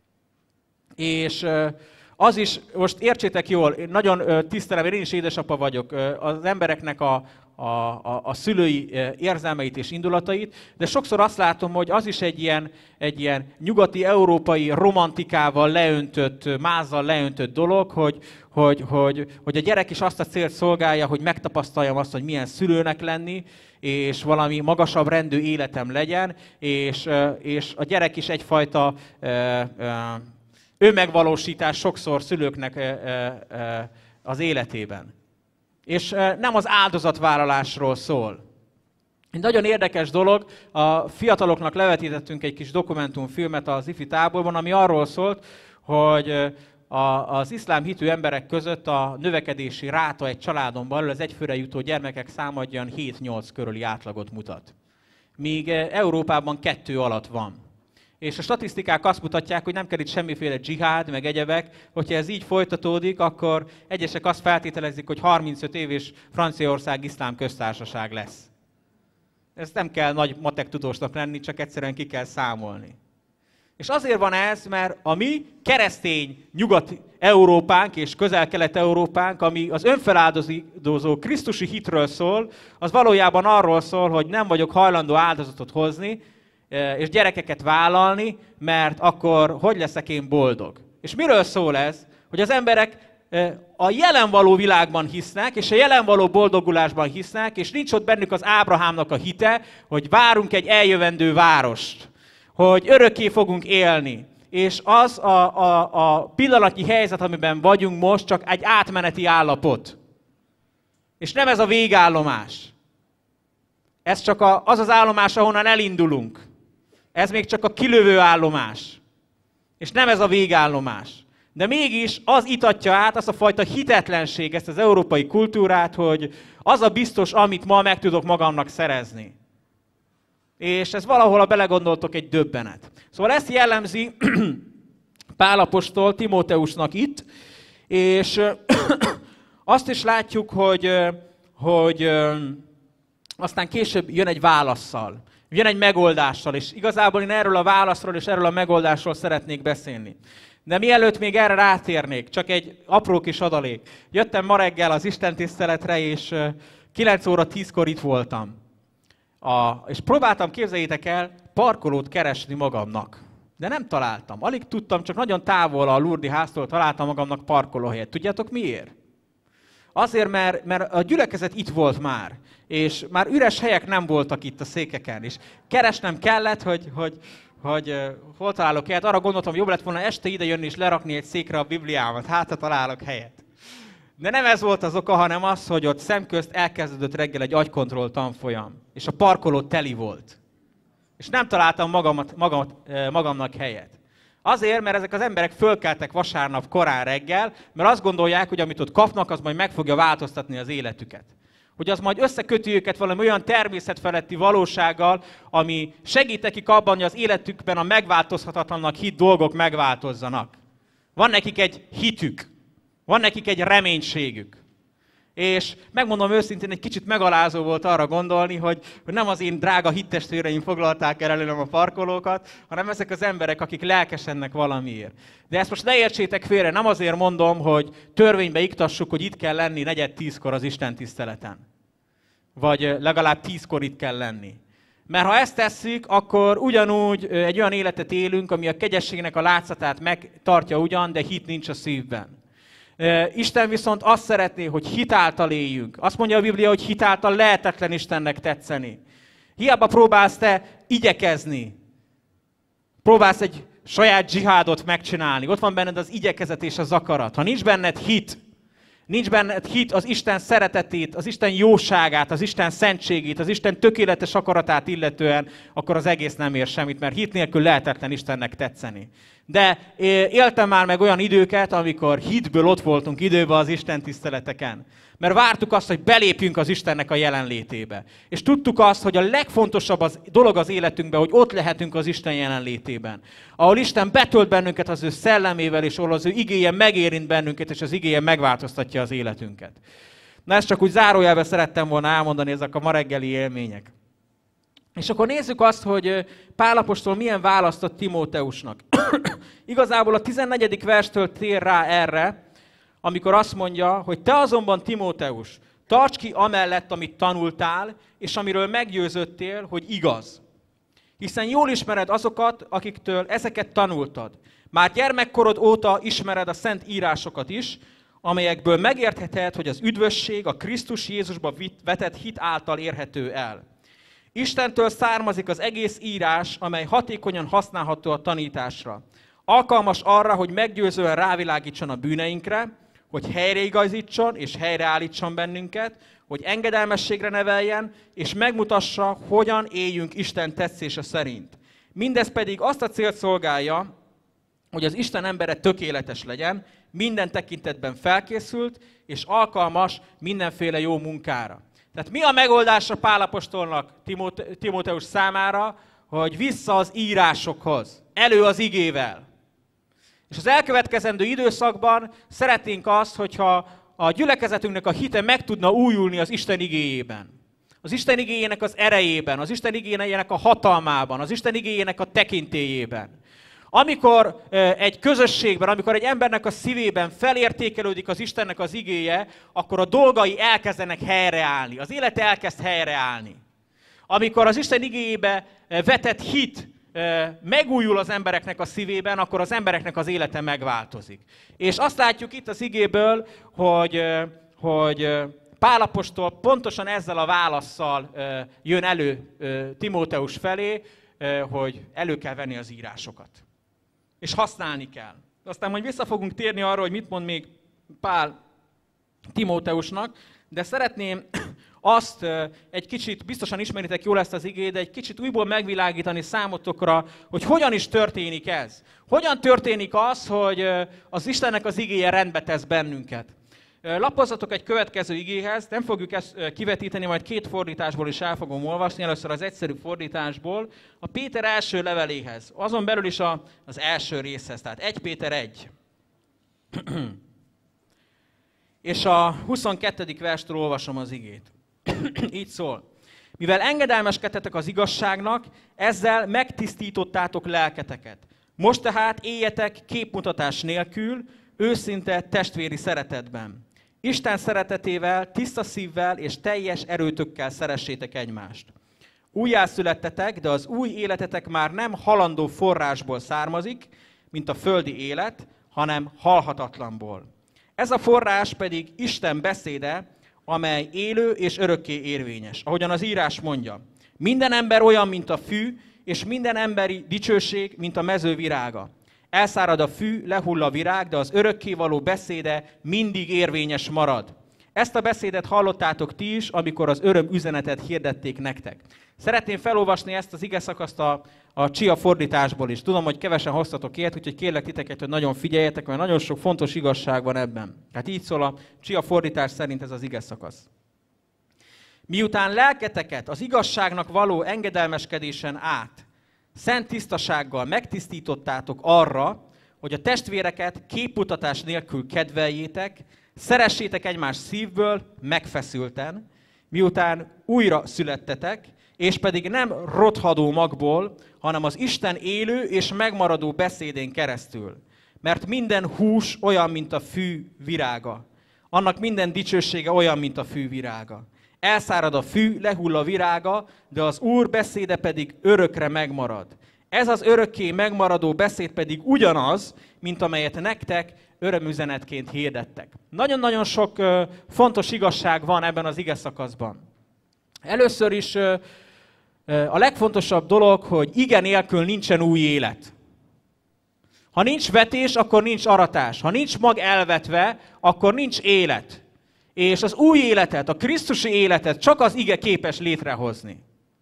és az is, most értsétek jól, én nagyon tisztelem, én is édesapa vagyok, az embereknek a szülői érzelmeit és indulatait, de sokszor azt látom, hogy az is egy ilyen nyugati, európai romantikával leöntött, mázzal leöntött dolog, hogy a gyerek is azt a célt szolgálja, hogy megtapasztaljam azt, hogy milyen szülőnek lenni, és valami magasabb rendű életem legyen, és a gyerek is egyfajta önmegvalósítás sokszor szülőknek az életében. És nem az áldozatvállalásról szól. Egy nagyon érdekes dolog, a fiataloknak levetítettünk egy kis dokumentumfilmet az ifi táborban, ami arról szólt, hogy az iszlám hitű emberek között a növekedési ráta egy családon belül az egyfőre jutó gyermekek száma olyan 7-8 körüli átlagot mutat. Míg Európában 2 alatt van. És a statisztikák azt mutatják, hogy nem kell itt semmiféle dzsihád, meg egyebek, hogyha ez így folytatódik, akkor egyesek azt feltételezik, hogy 35 év és Franciaország iszlám köztársaság lesz. Ez nem kell nagy matek tudósnak lenni, csak egyszerűen ki kell számolni. És azért van ez, mert a mi keresztény Nyugat-Európánk és Közel-Kelet-Európánk, ami az önfeláldozó krisztusi hitről szól, az valójában arról szól, hogy nem vagyok hajlandó áldozatot hozni, és gyerekeket vállalni, mert akkor hogy leszek én boldog? És miről szól ez? Hogy az emberek a jelen való világban hisznek, és a jelen való boldogulásban hisznek, és nincs ott bennük az Ábrahámnak a hite, hogy várunk egy eljövendő várost, hogy örökké fogunk élni. És az a pillanatnyi helyzet, amiben vagyunk most, csak egy átmeneti állapot. És nem ez a végállomás. Ez csak az az állomás, ahonnan elindulunk. Ez még csak a kilövő állomás. És nem ez a végállomás. De mégis az itatja át azt a fajta hitetlenség, ezt az európai kultúrát, hogy az a biztos, amit ma meg tudok magamnak szerezni. És ez valahol, ha belegondoltok, egy döbbenet. Szóval ezt jellemzi Pál apostol Timóteusnak itt, és azt is látjuk, hogy aztán később jön egy válasszal, jön egy megoldással, és igazából én erről a válaszról és erről a megoldásról szeretnék beszélni. De mielőtt még erre rátérnék, csak egy apró kis adalék. Jöttem ma reggel az istentiszteletre, és 9 óra 10-kor itt voltam. És próbáltam, képzeljétek el, parkolót keresni magamnak. De nem találtam. Alig tudtam, csak nagyon távol a Lurdi háztól találtam magamnak parkolóhelyet. Tudjátok miért? Azért, mert a gyülekezet itt volt már. És már üres helyek nem voltak itt a székeken. És keresnem kellett, hogy hol találok helyet. Arra gondoltam, jobb lett volna este ide jönni és lerakni egy székre a Bibliámat. Hát, ha találok helyet. De nem ez volt az oka, hanem az, hogy ott szemközt elkezdődött reggel egy agykontroll tanfolyam. És a parkoló teli volt. És nem találtam magamnak helyet. Azért, mert ezek az emberek fölkeltek vasárnap korán reggel, mert azt gondolják, hogy amit ott kapnak, az majd meg fogja változtatni az életüket. Hogy az majd összeköti őket valami olyan természetfeletti valósággal, ami segít nekik abban, hogy az életükben a megváltozhatatlannak hitt dolgok megváltozzanak. Van nekik egy hitük. Van nekik egy reménységük. És megmondom őszintén, egy kicsit megalázó volt arra gondolni, hogy nem az én drága hittestvéreim foglalták el előlem a parkolókat, hanem ezek az emberek, akik lelkesednek valamiért. De ezt most ne értsétek félre, nem azért mondom, hogy törvénybe iktassuk, hogy itt kell lenni 9:10-kor az istentiszteleten. Vagy legalább 10-kor itt kell lenni. Mert ha ezt tesszük, akkor ugyanúgy egy olyan életet élünk, ami a kegyességnek a látszatát megtartja ugyan, de hit nincs a szívben. Isten viszont azt szeretné, hogy hitáltal éljünk. Azt mondja a Biblia, hogy hitáltal lehetetlen Istennek tetszeni. Hiába próbálsz te igyekezni. Próbálsz egy saját dzsihádot megcsinálni. Ott van benned az igyekezet és az akarat. Ha nincs benned hit az Isten szeretetét, az Isten jóságát, az Isten szentségét, az Isten tökéletes akaratát illetően, akkor az egész nem ér semmit, mert hit nélkül lehetetlen Istennek tetszeni. De éltem már meg olyan időket, amikor hitből ott voltunk időben az Isten tiszteleteken. Mert vártuk azt, hogy belépjünk az Istennek a jelenlétébe. És tudtuk azt, hogy a legfontosabb dolog az életünkben, hogy ott lehetünk az Isten jelenlétében. Ahol Isten betölt bennünket az ő szellemével, és ahol az ő igéje megérint bennünket, és az igéje megváltoztatja az életünket. Na ezt csak úgy zárójelben szerettem volna elmondani, ezek a ma reggeli élmények. És akkor nézzük azt, hogy Pál apostol milyen választott Timóteusnak. Igazából a 14. verstől tér rá erre, amikor azt mondja, hogy te azonban, Timóteus, tarts ki amellett, amit tanultál, és amiről meggyőződtél, hogy igaz. Hiszen jól ismered azokat, akiktől ezeket tanultad. Már gyermekkorod óta ismered a szent írásokat is, amelyekből megértheted, hogy az üdvösség a Krisztus Jézusba vetett hit által érhető el. Istentől származik az egész írás, amely hatékonyan használható a tanításra. Alkalmas arra, hogy meggyőzően rávilágítson a bűneinkre, hogy helyreigazítson és helyreállítson bennünket, hogy engedelmességre neveljen, és megmutassa, hogyan éljünk Isten tetszése szerint. Mindez pedig azt a célt szolgálja, hogy az Isten embere tökéletes legyen, minden tekintetben felkészült, és alkalmas mindenféle jó munkára. Tehát mi a megoldásra Pál apostolnak Timóteus számára, hogy vissza az írásokhoz, elő az igével. És az elkövetkezendő időszakban szeretnénk azt, hogyha a gyülekezetünknek a hite meg tudna újulni az Isten igéjében. Az Isten igéjének az erejében, az Isten igéjének a hatalmában, az Isten igéjének a tekintélyében. Amikor egy közösségben, amikor egy embernek a szívében felértékelődik az Istennek az igéje, akkor a dolgai elkezdenek helyreállni. Az élete elkezd helyreállni. Amikor az Isten igéjébe vetett hit megújul az embereknek a szívében, akkor az embereknek az élete megváltozik. És azt látjuk itt az igéből, hogy Pál apostol pontosan ezzel a válasszal jön elő Timóteus felé, hogy elő kell venni az írásokat. És használni kell. Aztán majd vissza fogunk térni arra, hogy mit mond még Pál Timóteusnak, de szeretném azt egy kicsit, biztosan ismeritek jól ezt az igét, de egy kicsit újból megvilágítani számotokra, hogy hogyan is történik ez. Hogyan történik az, hogy az Istennek az igéje rendbe tesz bennünket. Lapozzatok egy következő igéhez, nem fogjuk ezt kivetíteni, majd két fordításból is el fogom olvasni, először az egyszerű fordításból, a Péter első leveléhez, azon belül is az első részhez, tehát 1 Péter 1. És a 22. verstől olvasom az igét. Így szól. Mivel engedelmeskedtetek az igazságnak, ezzel megtisztítottátok lelketeket. Most tehát éljetek képmutatás nélkül, őszinte testvéri szeretetben. Isten szeretetével, tiszta szívvel és teljes erőtökkel szeressétek egymást. Újjászülettetek, de az új életetek már nem halandó forrásból származik, mint a földi élet, hanem halhatatlanból. Ez a forrás pedig Isten beszéde, amely élő és örökké érvényes. Ahogyan az írás mondja, minden ember olyan, mint a fű, és minden emberi dicsőség, mint a mező virága. Elszárad a fű, lehull a virág, de az örökkévaló beszéde mindig érvényes marad. Ezt a beszédet hallottátok ti is, amikor az öröm üzenetet hirdették nektek. Szeretném felolvasni ezt az igeszakaszt a Csia fordításból is. Tudom, hogy kevesen hoztatok ilyet, úgyhogy kérlek titeket, hogy nagyon figyeljetek, mert nagyon sok fontos igazság van ebben. Tehát így szól a Csia fordítás szerint ez az igeszakasz. Miután lelketeket az igazságnak való engedelmeskedésen át, szent tisztasággal megtisztítottátok arra, hogy a testvéreket képmutatás nélkül kedveljétek, szeressétek egymás szívből, megfeszülten, miután újra születtetek, és pedig nem rothadó magból, hanem az Isten élő és megmaradó beszédén keresztül. Mert minden hús olyan, mint a fű virága. Annak minden dicsősége olyan, mint a fű virága. Elszárad a fű, lehull a virága, de az Úr beszéde pedig örökre megmarad. Ez az örökké megmaradó beszéd pedig ugyanaz, mint amelyet nektek örömüzenetként hirdettek. Nagyon-nagyon sok fontos igazság van ebben az igeszakaszban. Először is a legfontosabb dolog, hogy ige nélkül nincsen új élet. Ha nincs vetés, akkor nincs aratás. Ha nincs mag elvetve, akkor nincs élet. És az új életet, a krisztusi életet csak az ige képes létrehozni.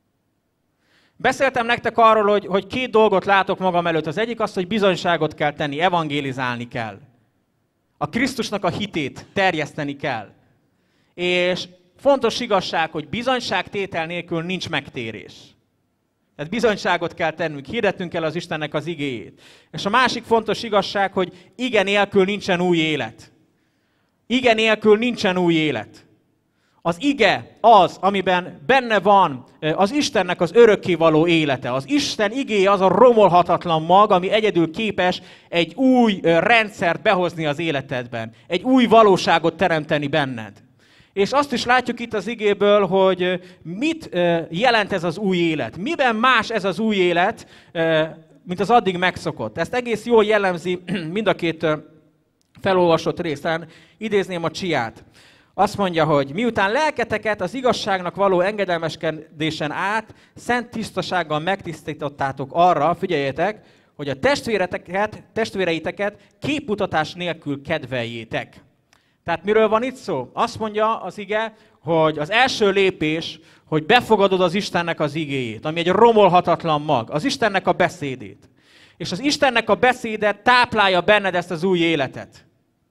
Beszéltem nektek arról, hogy két dolgot látok magam előtt. Az egyik az, hogy bizonyságot kell tenni, evangélizálni kell. A Krisztusnak a hitét terjeszteni kell. És fontos igazság, hogy bizonyságtétel nélkül nincs megtérés. Tehát bizonyságot kell tennünk, hirdetnünk kell az Istennek az igéjét. És a másik fontos igazság, hogy ige nélkül nincsen új élet. Ige nélkül nincsen új élet. Az ige az, amiben benne van az Istennek az örökkévaló élete. Az Isten igéje az a romolhatatlan mag, ami egyedül képes egy új rendszert behozni az életedben. Egy új valóságot teremteni benned. És azt is látjuk itt az igéből, hogy mit jelent ez az új élet. Miben más ez az új élet, mint az addig megszokott. Ezt egész jól jellemzi mind a két felolvasott részen. Idézném a Csiát. Azt mondja, hogy miután lelketeket az igazságnak való engedelmeskedésen át, szent tisztasággal megtisztítottátok arra, figyeljetek, hogy a testvéreiteket képmutatás nélkül kedveljétek. Tehát miről van itt szó? Azt mondja az ige, hogy az első lépés, hogy befogadod az Istennek az igéjét, ami egy romolhatatlan mag, az Istennek a beszédét. És az Istennek a beszéde táplálja benned ezt az új életet.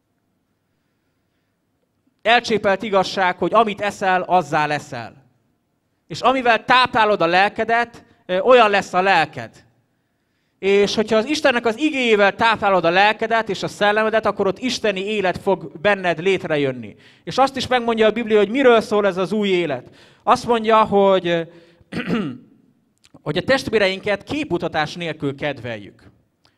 Elcsépelt igazság, hogy amit eszel, azzá leszel. És amivel táplálod a lelkedet, olyan lesz a lelked. És hogyha az Istennek az igéjével táplálod a lelkedet és a szellemedet, akkor ott isteni élet fog benned létrejönni. És azt is megmondja a Biblia, hogy miről szól ez az új élet. Azt mondja, hogy a testvéreinket képmutatás nélkül kedveljük.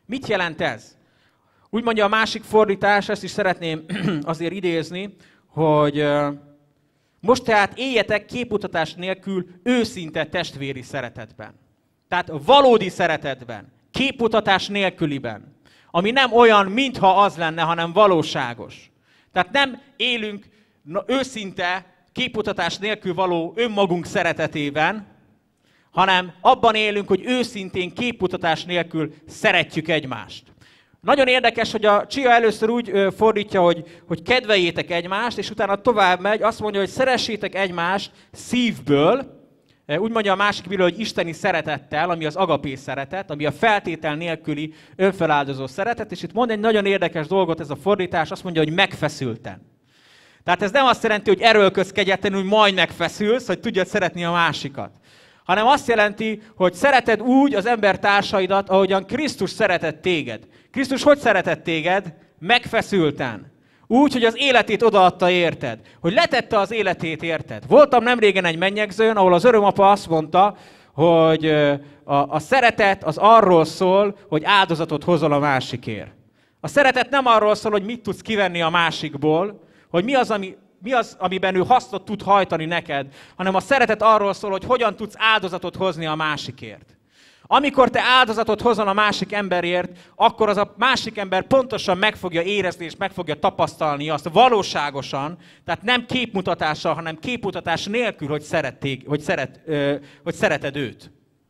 Mit jelent ez? Úgy mondja a másik fordítás, ezt is szeretném azért idézni, hogy most tehát éljetek képmutatás nélkül őszinte testvéri szeretetben. Tehát valódi szeretetben, képmutatás nélküliben. Ami nem olyan, mintha az lenne, hanem valóságos. Tehát nem élünk őszinte, képmutatás nélkül való önmagunk szeretetében, hanem abban élünk, hogy őszintén, képmutatás nélkül szeretjük egymást. Nagyon érdekes, hogy a Csia először úgy fordítja, hogy kedveljétek egymást, és utána tovább megy, azt mondja, hogy szeressétek egymást szívből, úgy mondja a másik Biblia, hogy isteni szeretettel, ami az agapé szeretet, ami a feltétel nélküli önfeláldozó szeretet, és itt mond egy nagyon érdekes dolgot ez a fordítás, azt mondja, hogy megfeszülten. Tehát ez nem azt jelenti, hogy erőlködsz kegyetlenül, hogy majd megfeszülsz, hogy tudjad szeretni a másikat. Hanem azt jelenti, hogy szereted úgy az embertársaidat, ahogyan Krisztus szeretett téged. Krisztus hogy szeretett téged? Megfeszülten. Úgy, hogy az életét odaadta érted. Hogy letette az életét érted. Voltam nemrégen egy mennyegzőn, ahol az örömapa azt mondta, hogy a szeretet az arról szól, hogy áldozatot hozol a másikért. A szeretet nem arról szól, hogy mit tudsz kivenni a másikból, hogy mi az, amiben ő hasznot tud hajtani neked, hanem a szeretet arról szól, hogy hogyan tudsz áldozatot hozni a másikért. Amikor te áldozatot hozol a másik emberért, akkor az a másik ember pontosan meg fogja érezni és meg fogja tapasztalni azt valóságosan, tehát nem képmutatással, hanem képmutatás nélkül, hogy szereted őt.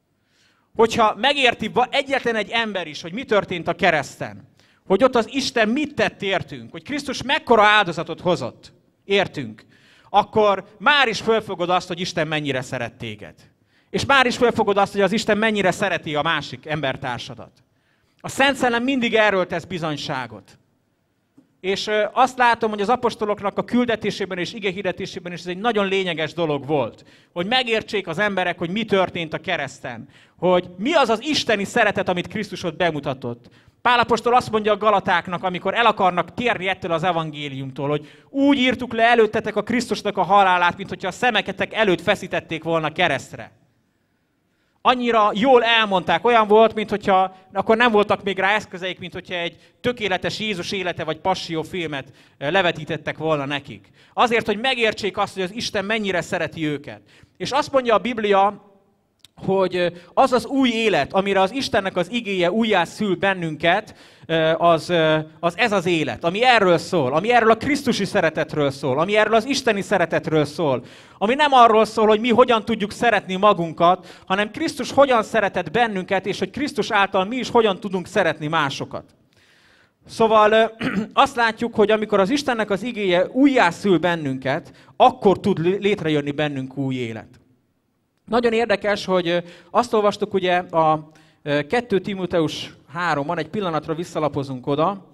Hogyha megérti egyetlen egy ember is, hogy mi történt a kereszten, hogy ott az Isten mit tett értünk, hogy Krisztus mekkora áldozatot hozott értünk, akkor már is fölfogod azt, hogy Isten mennyire szeret téged. És már is fölfogod azt, hogy az Isten mennyire szereti a másik embertársadat. A Szent Szellem mindig erről tesz bizonyságot. És azt látom, hogy az apostoloknak a küldetésében és igehirdetésében is ez egy nagyon lényeges dolog volt. Hogy megértsék az emberek, hogy mi történt a kereszten. Hogy mi az az isteni szeretet, amit Krisztus ott bemutatott. Pál apostol azt mondja a galatáknak, amikor el akarnak térni ettől az evangéliumtól, hogy úgy írtuk le előttetek a Krisztusnak a halálát, mint hogyha a szemeketek előtt feszítették volna keresztre. Annyira jól elmondták, olyan volt, mint hogyha akkor nem voltak még rá eszközeik, mint hogyha egy tökéletes Jézus élete vagy passzió filmet levetítettek volna nekik. Azért, hogy megértsék azt, hogy az Isten mennyire szereti őket. És azt mondja a Biblia, hogy az az új élet, amire az Istennek az igéje újjászül bennünket, az ez az élet, ami erről szól, ami erről a krisztusi szeretetről szól, ami erről az isteni szeretetről szól, ami nem arról szól, hogy mi hogyan tudjuk szeretni magunkat, hanem Krisztus hogyan szeretett bennünket, és hogy Krisztus által mi is hogyan tudunk szeretni másokat. Szóval azt látjuk, hogy amikor az Istennek az igéje újjászül bennünket, akkor tud létrejönni bennünk új élet. Nagyon érdekes, hogy azt olvastuk ugye a 2 Timóteus 3-ban, egy pillanatra visszalapozunk oda.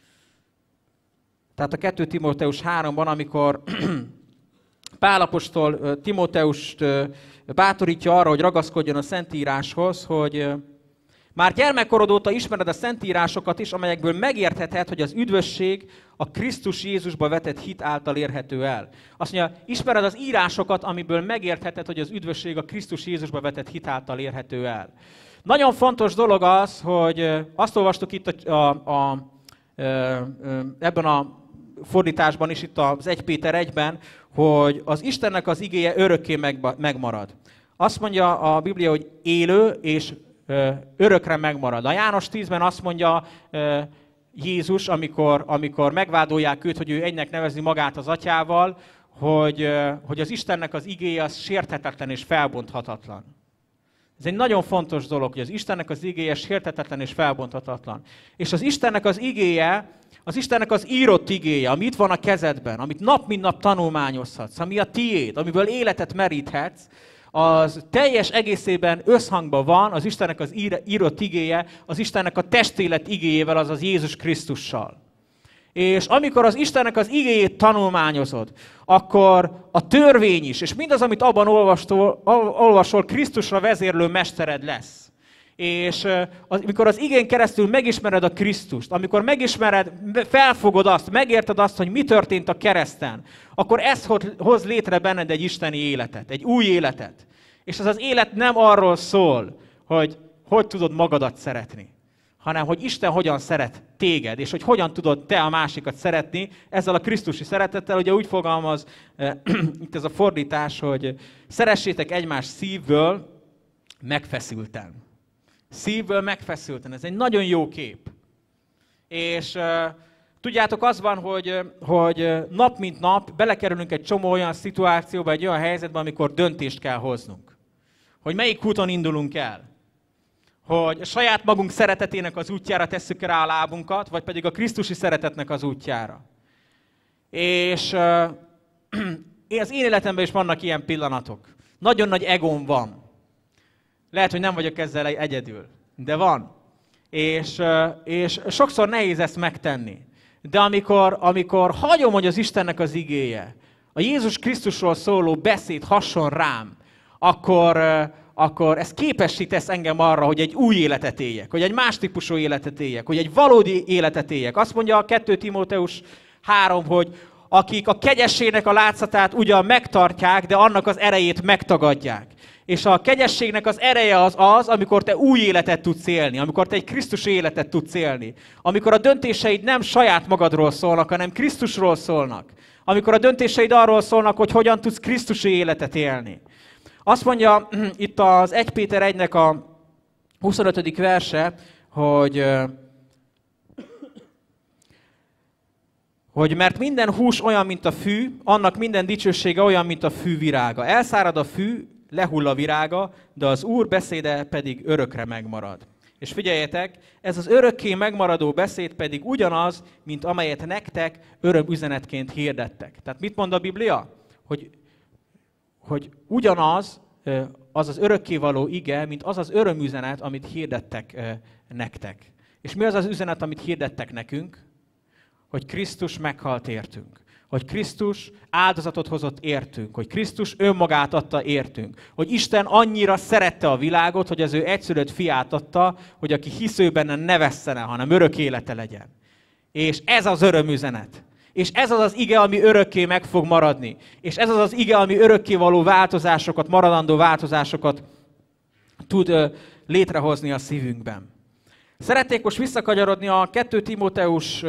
Tehát a 2 Timóteus 3-ban, amikor Pál apostol Timóteust bátorítja arra, hogy ragaszkodjon a Szentíráshoz, hogy már gyermekkorod óta ismered a Szentírásokat is, amelyekből megértheted, hogy az üdvösség a Krisztus Jézusba vetett hit által érhető el. Azt mondja, ismered az írásokat, amiből megértheted, hogy az üdvösség a Krisztus Jézusba vetett hit által érhető el. Nagyon fontos dolog az, hogy azt olvastuk itt ebben a fordításban is, itt az 1 Péter 1-ben, hogy az Istennek az igéje örökké megmarad. Azt mondja a Biblia, hogy élő és örökre megmarad. A János 10-ben azt mondja Jézus, amikor megvádolják őt, hogy ő egynek nevezi magát az atyával, hogy az Istennek az igéje az sérthetetlen és felbonthatatlan. Ez egy nagyon fontos dolog, hogy az Istennek az igéje sérthetetlen és felbonthatatlan. És az Istennek az igéje, az Istennek az írott igéje, ami itt van a kezedben, amit nap mint nap tanulmányozhatsz, ami a tiéd, amiből életet meríthetsz, az teljes egészében összhangban van az Istennek az írott igéje, az Istennek a testélet igéjével, azaz Jézus Krisztussal. És amikor az Istennek az igéjét tanulmányozod, akkor a törvény is, és mindaz, amit abban olvasol, Krisztusra vezérlő mestered lesz. És amikor az igén keresztül megismered a Krisztust, amikor megismered, felfogod azt, megérted azt, hogy mi történt a kereszten, akkor ez hoz létre benned egy isteni életet, egy új életet. És ez az élet nem arról szól, hogy tudod magadat szeretni, hanem hogy Isten hogyan szeret téged, és hogy hogyan tudod te a másikat szeretni ezzel a krisztusi szeretettel. Ugye úgy fogalmaz itt ez a fordítás, hogy szeressétek egymást szívből megfeszülten. Szívből megfeszülten. Ez egy nagyon jó kép. És tudjátok, az van, hogy nap mint nap belekerülünk egy csomó olyan szituációba, egy olyan helyzetbe, amikor döntést kell hoznunk. Hogy melyik úton indulunk el. Hogy a saját magunk szeretetének az útjára tesszük rá a lábunkat, vagy pedig a krisztusi szeretetnek az útjára. És az én életemben is vannak ilyen pillanatok. Nagyon nagy egóm van. Lehet, hogy nem vagyok ezzel egyedül, de van. És sokszor nehéz ezt megtenni. De amikor hagyom, hogy az Istennek az igéje, a Jézus Krisztusról szóló beszéd hasson rám, akkor ez képesít engem arra, hogy egy új életet éljek, hogy egy más típusú életet éljek, hogy egy valódi életet éljek. Azt mondja a 2 Timóteus 3, hogy akik a kegyességnek a látszatát ugyan megtartják, de annak az erejét megtagadják. És a kegyességnek az ereje az, amikor te új életet tudsz élni, amikor te egy Krisztusi életet tudsz élni. Amikor a döntéseid nem saját magadról szólnak, hanem Krisztusról szólnak. Amikor a döntéseid arról szólnak, hogy hogyan tudsz Krisztusi életet élni. Azt mondja itt az 1 Péter 1-nek a 25. verse, hogy mert minden hús olyan, mint a fű, annak minden dicsősége olyan, mint a fű virága. Elszárad a fű, lehull a virága, de az Úr beszéde pedig örökre megmarad. És figyeljetek, ez az örökké megmaradó beszéd pedig ugyanaz, mint amelyet nektek örömüzenetként hirdettek. Tehát mit mond a Biblia? Hogy ugyanaz az örökkévaló ige, mint az az örömüzenet, amit hirdettek nektek. És mi az az üzenet, amit hirdettek nekünk? Hogy Krisztus meghalt értünk. Hogy Krisztus áldozatot hozott értünk. Hogy Krisztus önmagát adta értünk. Hogy Isten annyira szerette a világot, hogy az ő egyszülött fiát adta, hogy aki hisz ő benne ne vesszen el, hanem örök élete legyen. És ez az örömüzenet. És ez az az ige, ami örökké meg fog maradni. És ez az az ige, ami örökké való változásokat, maradandó változásokat tud létrehozni a szívünkben. Szeretnék most visszakanyarodni a 2 Timóteus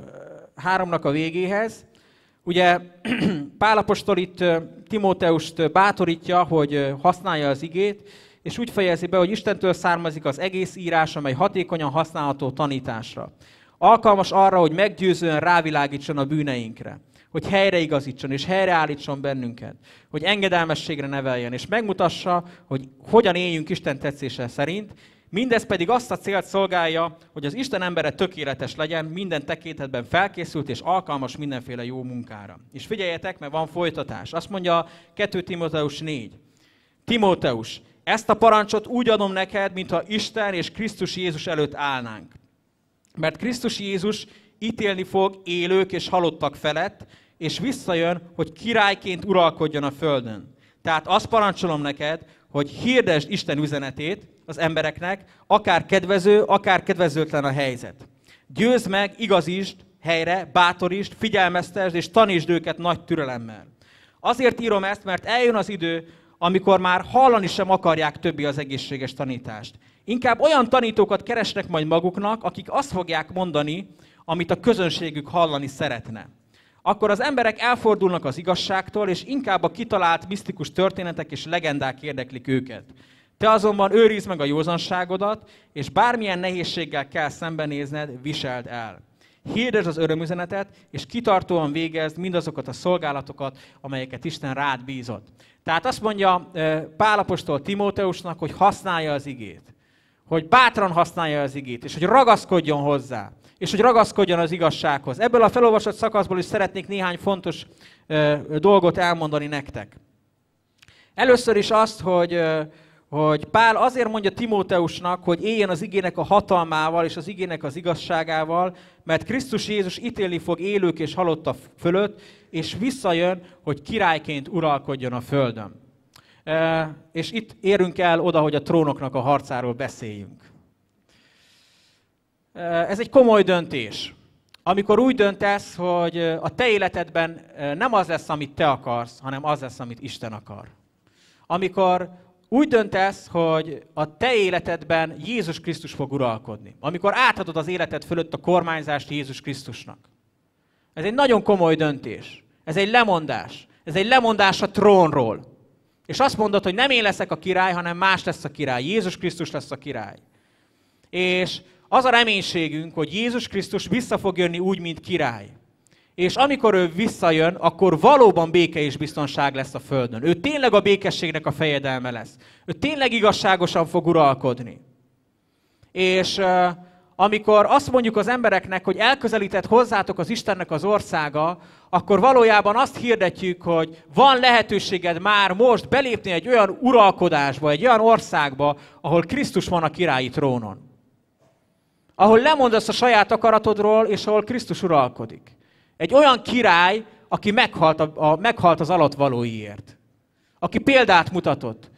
3-nak a végéhez. Ugye Pál apostol itt Timóteust bátorítja, hogy használja az igét, és úgy fejezi be, hogy Istentől származik az egész írás, amely hatékonyan használható tanításra. Alkalmas arra, hogy meggyőzően rávilágítson a bűneinkre, hogy helyreigazítson és helyreállítson bennünket, hogy engedelmességre neveljen, és megmutassa, hogy hogyan éljünk Isten tetszése szerint, mindez pedig azt a célt szolgálja, hogy az Isten embere tökéletes legyen, minden tekintetben felkészült és alkalmas mindenféle jó munkára. És figyeljetek, mert van folytatás. Azt mondja 2 Timóteus 4. Timóteus, ezt a parancsot úgy adom neked, mintha Isten és Krisztus Jézus előtt állnánk. Mert Krisztus Jézus ítélni fog élők és halottak felett, és visszajön, hogy királyként uralkodjon a földön. Tehát azt parancsolom neked, hogy hirdesd Isten üzenetét az embereknek, akár kedvező, akár kedvezőtlen a helyzet. Győzd meg, igazítsd helyre, bátorítsd, figyelmeztesd és tanítsd őket nagy türelemmel. Azért írom ezt, mert eljön az idő, amikor már hallani sem akarják többé az egészséges tanítást. Inkább olyan tanítókat keresnek majd maguknak, akik azt fogják mondani, amit a közönségük hallani szeretne. Akkor az emberek elfordulnak az igazságtól, és inkább a kitalált misztikus történetek és legendák érdeklik őket. Te azonban őrizd meg a józanságodat, és bármilyen nehézséggel kell szembenézned, viseld el. Hirdesd az örömüzenetet, és kitartóan végezd mindazokat a szolgálatokat, amelyeket Isten rád bízott. Tehát azt mondja Pál apostol Timóteusnak, hogy használja az igét. Hogy bátran használja az igét, és hogy ragaszkodjon hozzá, és hogy ragaszkodjon az igazsághoz. Ebből a felolvasott szakaszból is szeretnék néhány fontos dolgot elmondani nektek. Először is azt, hogy Pál azért mondja Timóteusnak, hogy éljen az igének a hatalmával és az igének az igazságával, mert Krisztus Jézus ítélni fog élők és halottak fölött, és visszajön, hogy királyként uralkodjon a földön. És itt érünk el oda, hogy a trónoknak a harcáról beszéljünk. Ez egy komoly döntés. Amikor úgy döntesz, hogy a te életedben nem az lesz, amit te akarsz, hanem az lesz, amit Isten akar. Amikor úgy döntesz, hogy a te életedben Jézus Krisztus fog uralkodni. Amikor átadod az életed fölött a kormányzást Jézus Krisztusnak. Ez egy nagyon komoly döntés. Ez egy lemondás. Ez egy lemondás a trónról. És azt mondod, hogy nem én leszek a király, hanem más lesz a király. Jézus Krisztus lesz a király. És az a reménységünk, hogy Jézus Krisztus vissza fog jönni úgy, mint király. És amikor ő visszajön, akkor valóban béke és biztonság lesz a földön. Ő tényleg a békességnek a fejedelme lesz. Ő tényleg igazságosan fog uralkodni. És amikor azt mondjuk az embereknek, hogy elközelített hozzátok az Istennek az országa, akkor valójában azt hirdetjük, hogy van lehetőséged már most belépni egy olyan uralkodásba, egy olyan országba, ahol Krisztus van a királyi trónon. Ahol lemondasz a saját akaratodról, és ahol Krisztus uralkodik. Egy olyan király, aki meghalt az alattvalóiért. Aki példát mutatott.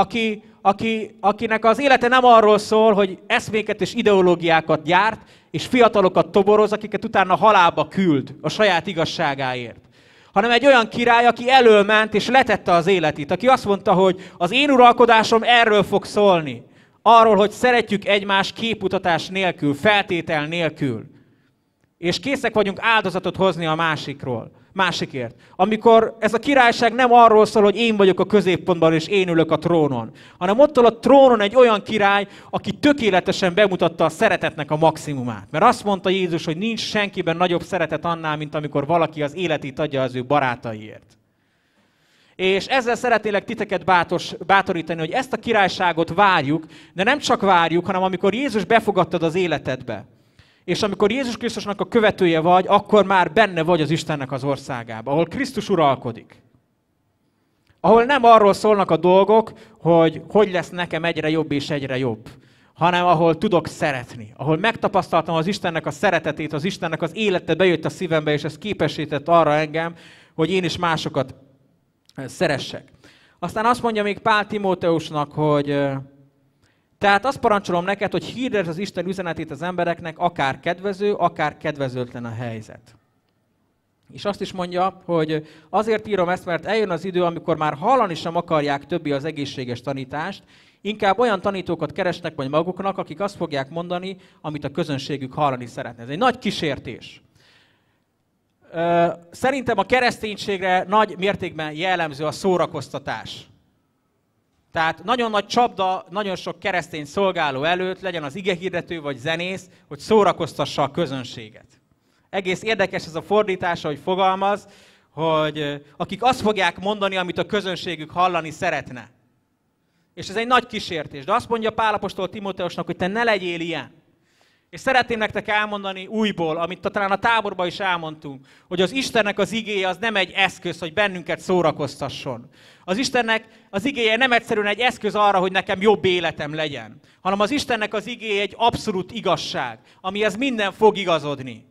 Akinek az élete nem arról szól, hogy eszméket és ideológiákat gyárt, és fiatalokat toboroz, akiket utána halálba küld a saját igazságáért. Hanem egy olyan király, aki elölment és letette az életét. Aki azt mondta, hogy az én uralkodásom erről fog szólni. Arról, hogy szeretjük egymást képmutatás nélkül, feltétel nélkül. És készek vagyunk áldozatot hozni a másikért. Amikor ez a királyság nem arról szól, hogy én vagyok a középpontban, és én ülök a trónon, hanem ott a trónon egy olyan király, aki tökéletesen bemutatta a szeretetnek a maximumát. Mert azt mondta Jézus, hogy nincs senkiben nagyobb szeretet annál, mint amikor valaki az életét adja az ő barátaiért. És ezzel szeretnélek titeket bátorítani, hogy ezt a királyságot várjuk, de nem csak várjuk, hanem amikor Jézus befogadtad az életedbe, és amikor Jézus Krisztusnak a követője vagy, akkor már benne vagy az Istennek az országában, ahol Krisztus uralkodik. Ahol nem arról szólnak a dolgok, hogy lesz nekem egyre jobb és egyre jobb, hanem ahol tudok szeretni. Ahol megtapasztaltam az Istennek a szeretetét, az Istennek az élete bejött a szívembe, és ez képesített arra engem, hogy én is másokat szeressek. Aztán azt mondja még Pál Timóteusnak, hogy tehát azt parancsolom neked, hogy hirdesd az Isten üzenetét az embereknek, akár kedvező, akár kedvezőtlen a helyzet. És azt is mondja, hogy azért írom ezt, mert eljön az idő, amikor már hallani sem akarják többé az egészséges tanítást, inkább olyan tanítókat keresnek majd maguknak, akik azt fogják mondani, amit a közönségük hallani szeretne. Ez egy nagy kísértés. Szerintem a kereszténységre nagy mértékben jellemző a szórakoztatás. Tehát nagyon nagy csapda, nagyon sok keresztény szolgáló előtt, legyen az igehirdető vagy zenész, hogy szórakoztassa a közönséget. Egész érdekes ez a fordítása, hogy fogalmaz, hogy akik azt fogják mondani, amit a közönségük hallani szeretne. És ez egy nagy kísértés. De azt mondja Pál apostol Timóteusnak, hogy te ne legyél ilyen. És szeretném nektek elmondani újból, amit talán a táborban is elmondtunk, hogy az Istennek az igéje az nem egy eszköz, hogy bennünket szórakoztasson. Az Istennek az igéje nem egyszerűen egy eszköz arra, hogy nekem jobb életem legyen, hanem az Istennek az igéje egy abszolút igazság, amihez minden fog igazodni.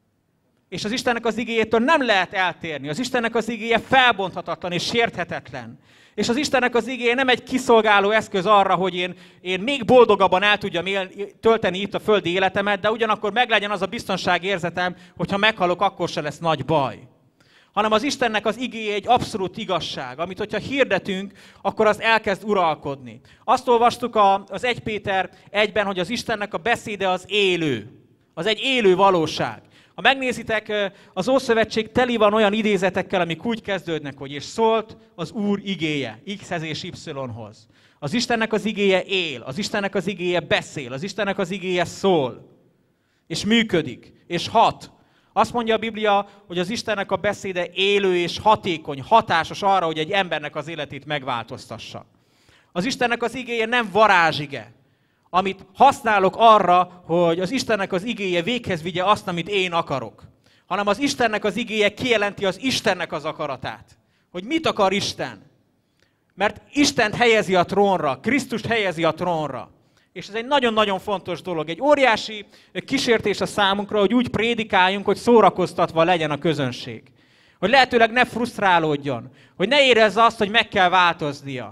És az Istennek az igéjétől nem lehet eltérni. Az Istennek az igéje felbonthatatlan és sérthetetlen. És az Istennek az igéje nem egy kiszolgáló eszköz arra, hogy én még boldogabban el tudjam tölteni itt a földi életemet, de ugyanakkor meglegyen az a biztonságérzetem, hogyha meghalok, akkor se lesz nagy baj. Hanem az Istennek az igéje egy abszolút igazság, amit hogyha hirdetünk, akkor az elkezd uralkodni. Azt olvastuk az 1 Péter 1-ben, hogy az Istennek a beszéde az élő. Az egy élő valóság. Ha megnézitek, az Ószövetség teli van olyan idézetekkel, amik úgy kezdődnek, hogy és szólt az Úr igéje, X-hez és Y-hoz. Az Istennek az igéje él, az Istennek az igéje beszél, az Istennek az igéje szól, és működik, és hat. Azt mondja a Biblia, hogy az Istennek a beszéde élő és hatékony, hatásos arra, hogy egy embernek az életét megváltoztassa. Az Istennek az igéje nem varázsige, amit használok arra, hogy az Istennek az igéje véghez vigye azt, amit én akarok. Hanem az Istennek az igéje kijelenti az Istennek az akaratát. Hogy mit akar Isten. Mert Istent helyezi a trónra, Krisztust helyezi a trónra. És ez egy nagyon-nagyon fontos dolog. Egy óriási kísértés a számunkra, hogy úgy prédikáljunk, hogy szórakoztatva legyen a közönség. Hogy lehetőleg ne frusztrálódjon. Hogy ne érezze azt, hogy meg kell változnia.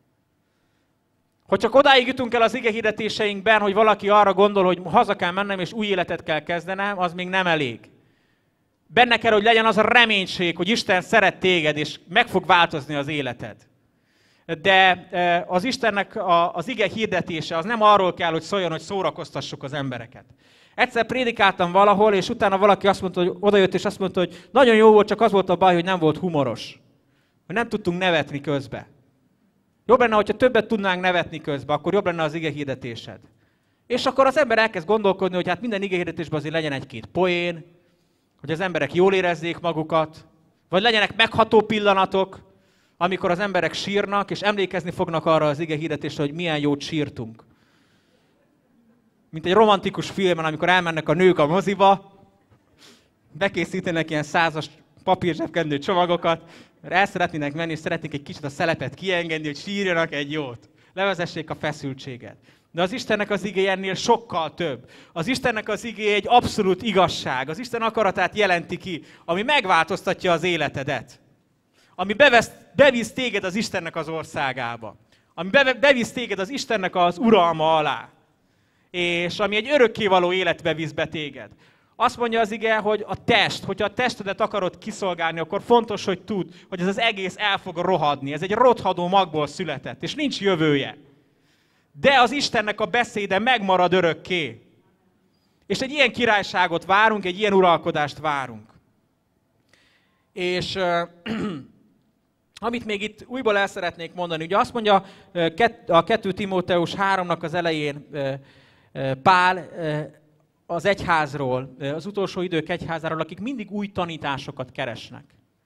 Hogy csak odáig jutunk el az igehirdetéseinkben, hogy valaki arra gondol, hogy haza kell mennem és új életet kell kezdenem, az még nem elég. Benne kell, hogy legyen az a reménység, hogy Isten szeret téged, és meg fog változni az életed. De az Istennek az ige hirdetése az nem arról kell, hogy szóljon, hogy szórakoztassuk az embereket. Egyszer prédikáltam valahol, és utána valaki azt mondta, hogy odajött, és azt mondta, hogy nagyon jó volt, csak az volt a baj, hogy nem volt humoros. Hogy nem tudtunk nevetni közbe. Jobb lenne, hogyha többet tudnánk nevetni közbe, akkor jobb lenne az ige hirdetésed. És akkor az ember elkezd gondolkodni, hogy hát minden ige hirdetésben azért legyen egy-két poén, hogy az emberek jól érezzék magukat, vagy legyenek megható pillanatok, amikor az emberek sírnak, és emlékezni fognak arra az ige hirdetésre, hogy milyen jót sírtunk. Mint egy romantikus filmen, amikor elmennek a nők a moziba, bekészítenek ilyen 100-as papírzsebkendő csomagokat, mert el szeretnének menni, és szeretnék egy kicsit a szelepet kiengedni, hogy sírjanak egy jót. Levezessék a feszültséget. De az Istennek az igéje ennél sokkal több. Az Istennek az igéje egy abszolút igazság. Az Isten akaratát jelenti ki, ami megváltoztatja az életedet. Ami bevisz téged az Istennek az országába. Ami bevisz téged az Istennek az uralma alá. És ami egy örökkévaló életbe visz be téged. Azt mondja az ige, hogy a test, hogyha a testedet akarod kiszolgálni, akkor fontos, hogy tudd, hogy ez az egész el fog rohadni. Ez egy rothadó magból született, és nincs jövője. De az Istennek a beszéde megmarad örökké. És egy ilyen királyságot várunk, egy ilyen uralkodást várunk. És amit még itt újból el szeretnék mondani, ugye azt mondja a 2 Timóteus 3-nak az elején Pál az egyházról, az utolsó idők egyházáról, akik mindig új tanításokat keresnek.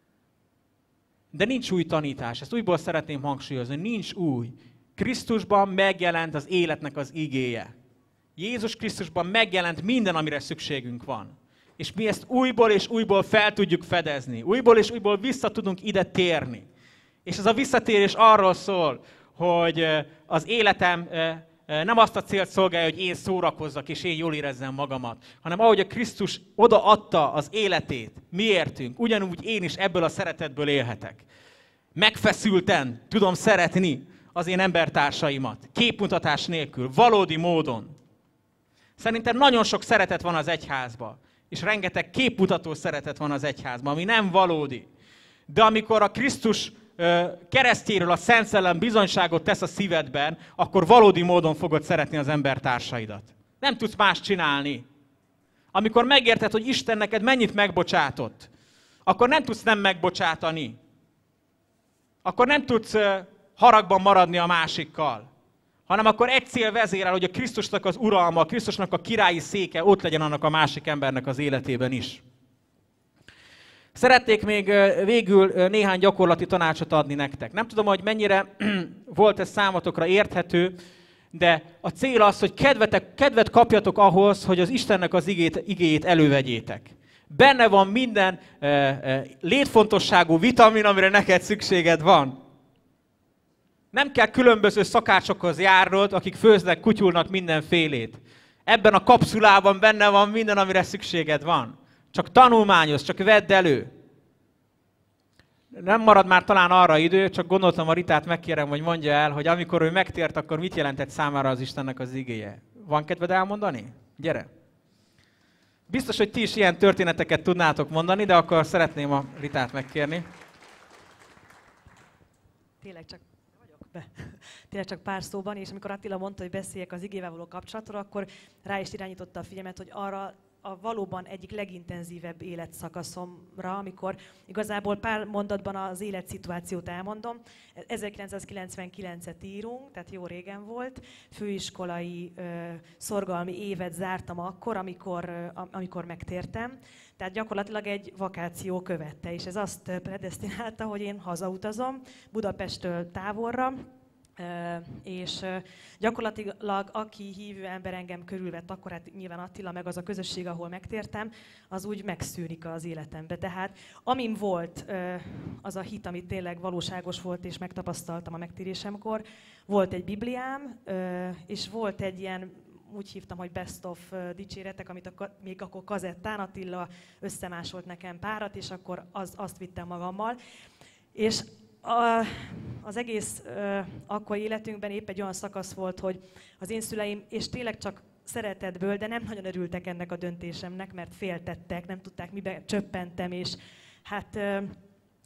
De nincs új tanítás, ezt újból szeretném hangsúlyozni, nincs új. Krisztusban megjelent az életnek az igéje. Jézus Krisztusban megjelent minden, amire szükségünk van. És mi ezt újból és újból fel tudjuk fedezni. Újból és újból vissza tudunk ide térni. És ez a visszatérés arról szól, hogy az életem nem azt a célt szolgálja, hogy én szórakozzak és én jól érezzem magamat, hanem ahogy a Krisztus odaadta az életét miértünk, ugyanúgy én is ebből a szeretetből élhetek. Megfeszülten tudom szeretni az én embertársaimat, képmutatás nélkül, valódi módon. Szerintem nagyon sok szeretet van az egyházban, és rengeteg képmutató szeretet van az egyházban, ami nem valódi. De amikor a Krisztus keresztjéről a Szent Szellem bizonyságot tesz a szívedben, akkor valódi módon fogod szeretni az embertársaidat. Nem tudsz más csinálni. Amikor megérted, hogy Isten neked mennyit megbocsátott, akkor nem tudsz nem megbocsátani. Akkor nem tudsz haragban maradni a másikkal, hanem akkor egy cél vezérel, hogy a Krisztusnak az uralma, a Krisztusnak a királyi széke ott legyen annak a másik embernek az életében is. Szeretnék még végül néhány gyakorlati tanácsot adni nektek. Nem tudom, hogy mennyire volt ez számotokra érthető, de a cél az, hogy kedvet kapjatok ahhoz, hogy az Istennek az igéjét elővegyétek. Benne van minden létfontosságú vitamin, amire neked szükséged van. Nem kell különböző szakácsokhoz járnod, akik főznek, kutyulnak mindenfélét. Ebben a kapszulában benne van minden, amire szükséged van. Csak tanulmányozz, csak vedd elő. Nem marad már talán arra idő, csak gondoltam a Ritát megkérem, hogy mondja el, hogy amikor ő megtért, akkor mit jelentett számára az Istennek az igéje. Van kedved elmondani? Gyere! Biztos, hogy ti is ilyen történeteket tudnátok mondani, de akkor szeretném a Ritát megkérni. Tényleg csak pár szóban, és amikor Attila mondta, hogy beszéljek az igével való kapcsolatról, akkor rá is irányította a figyelmet, hogy arra a valóban egyik legintenzívebb életszakaszomra, amikor igazából pár mondatban az életszituációt elmondom. 1999-et írunk, tehát jó régen volt. Főiskolai szorgalmi évet zártam akkor, amikor megtértem. Tehát gyakorlatilag egy vakáció követte, és ez azt predesztinálta, hogy én hazautazom Budapesttől távolra, és gyakorlatilag aki hívő ember engem körülvett, akkor hát nyilván Attila, meg az a közösség, ahol megtértem, az úgy megszűnik az életembe. Tehát amim volt az a hit, ami tényleg valóságos volt, és megtapasztaltam a megtérésemkor, volt egy Bibliám, és volt egy ilyen, úgy hívtam, hogy best of dicséretek, amit még akkor kazettán Attila összemásolt nekem párat, és akkor azt vittem magammal. És az egész akkor életünkben épp egy olyan szakasz volt, hogy az én szüleim, és tényleg csak szeretetből, de nem nagyon örültek ennek a döntésemnek, mert féltettek, nem tudták, mibe csöppentem, és hát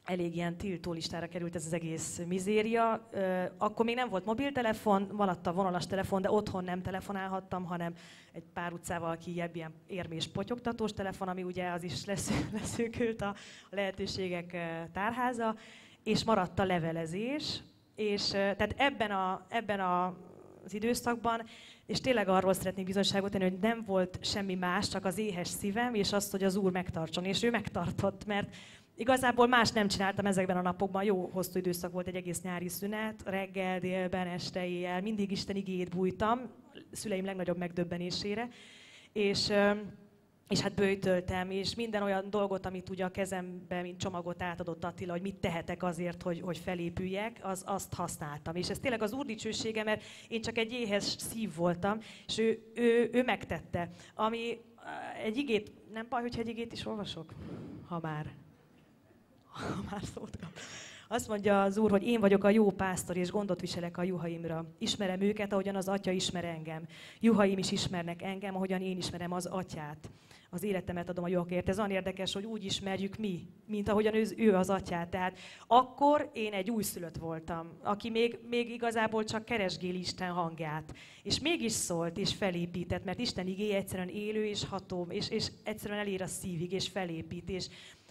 elég ilyen tiltó listára került ez az egész mizéria. Akkor még nem volt mobiltelefon, valatta vonalas telefon, de otthon nem telefonálhattam, hanem egy pár utcával kijebb ilyen érmés potyogtatós telefon, ami ugye az is leszűkült a lehetőségek tárháza, és maradt a levelezés, és tehát ebben az időszakban, és tényleg arról szeretnék bizonyságot tenni, hogy nem volt semmi más, csak az éhes szívem, és azt, hogy az Úr megtartson, és ő megtartott, mert igazából más nem csináltam ezekben a napokban, jó hosszú időszak volt, egy egész nyári szünet, reggel, délben, este, éjjel, mindig Isten igéjét bújtam, szüleim legnagyobb megdöbbenésére, és hát böjtöltem, és minden olyan dolgot, amit ugye a kezembe, mint csomagot átadott Attila, hogy mit tehetek azért, hogy felépüljek, azt használtam. És ez tényleg az Úr dicsősége, mert én csak egy éhes szív voltam, és ő megtette. Ami egy igét, nem baj, hogyha egy igét is olvasok? Ha már szót kap. Azt mondja az Úr, hogy én vagyok a jó pásztor, és gondot viselek a juhaimra. Ismerem őket, ahogyan az Atya ismer engem. Juhaim is ismernek engem, ahogyan én ismerem az Atyát. Az életemet adom a juhakért. Ez olyan érdekes, hogy úgy ismerjük mi, mint ahogyan ő az Atyát. Tehát akkor én egy újszülött voltam, aki még igazából csak keresgéli Isten hangját. És mégis szólt és felépített, mert Isten igéje egyszerűen élő és ható, és egyszerűen elér a szívig, és felépít. És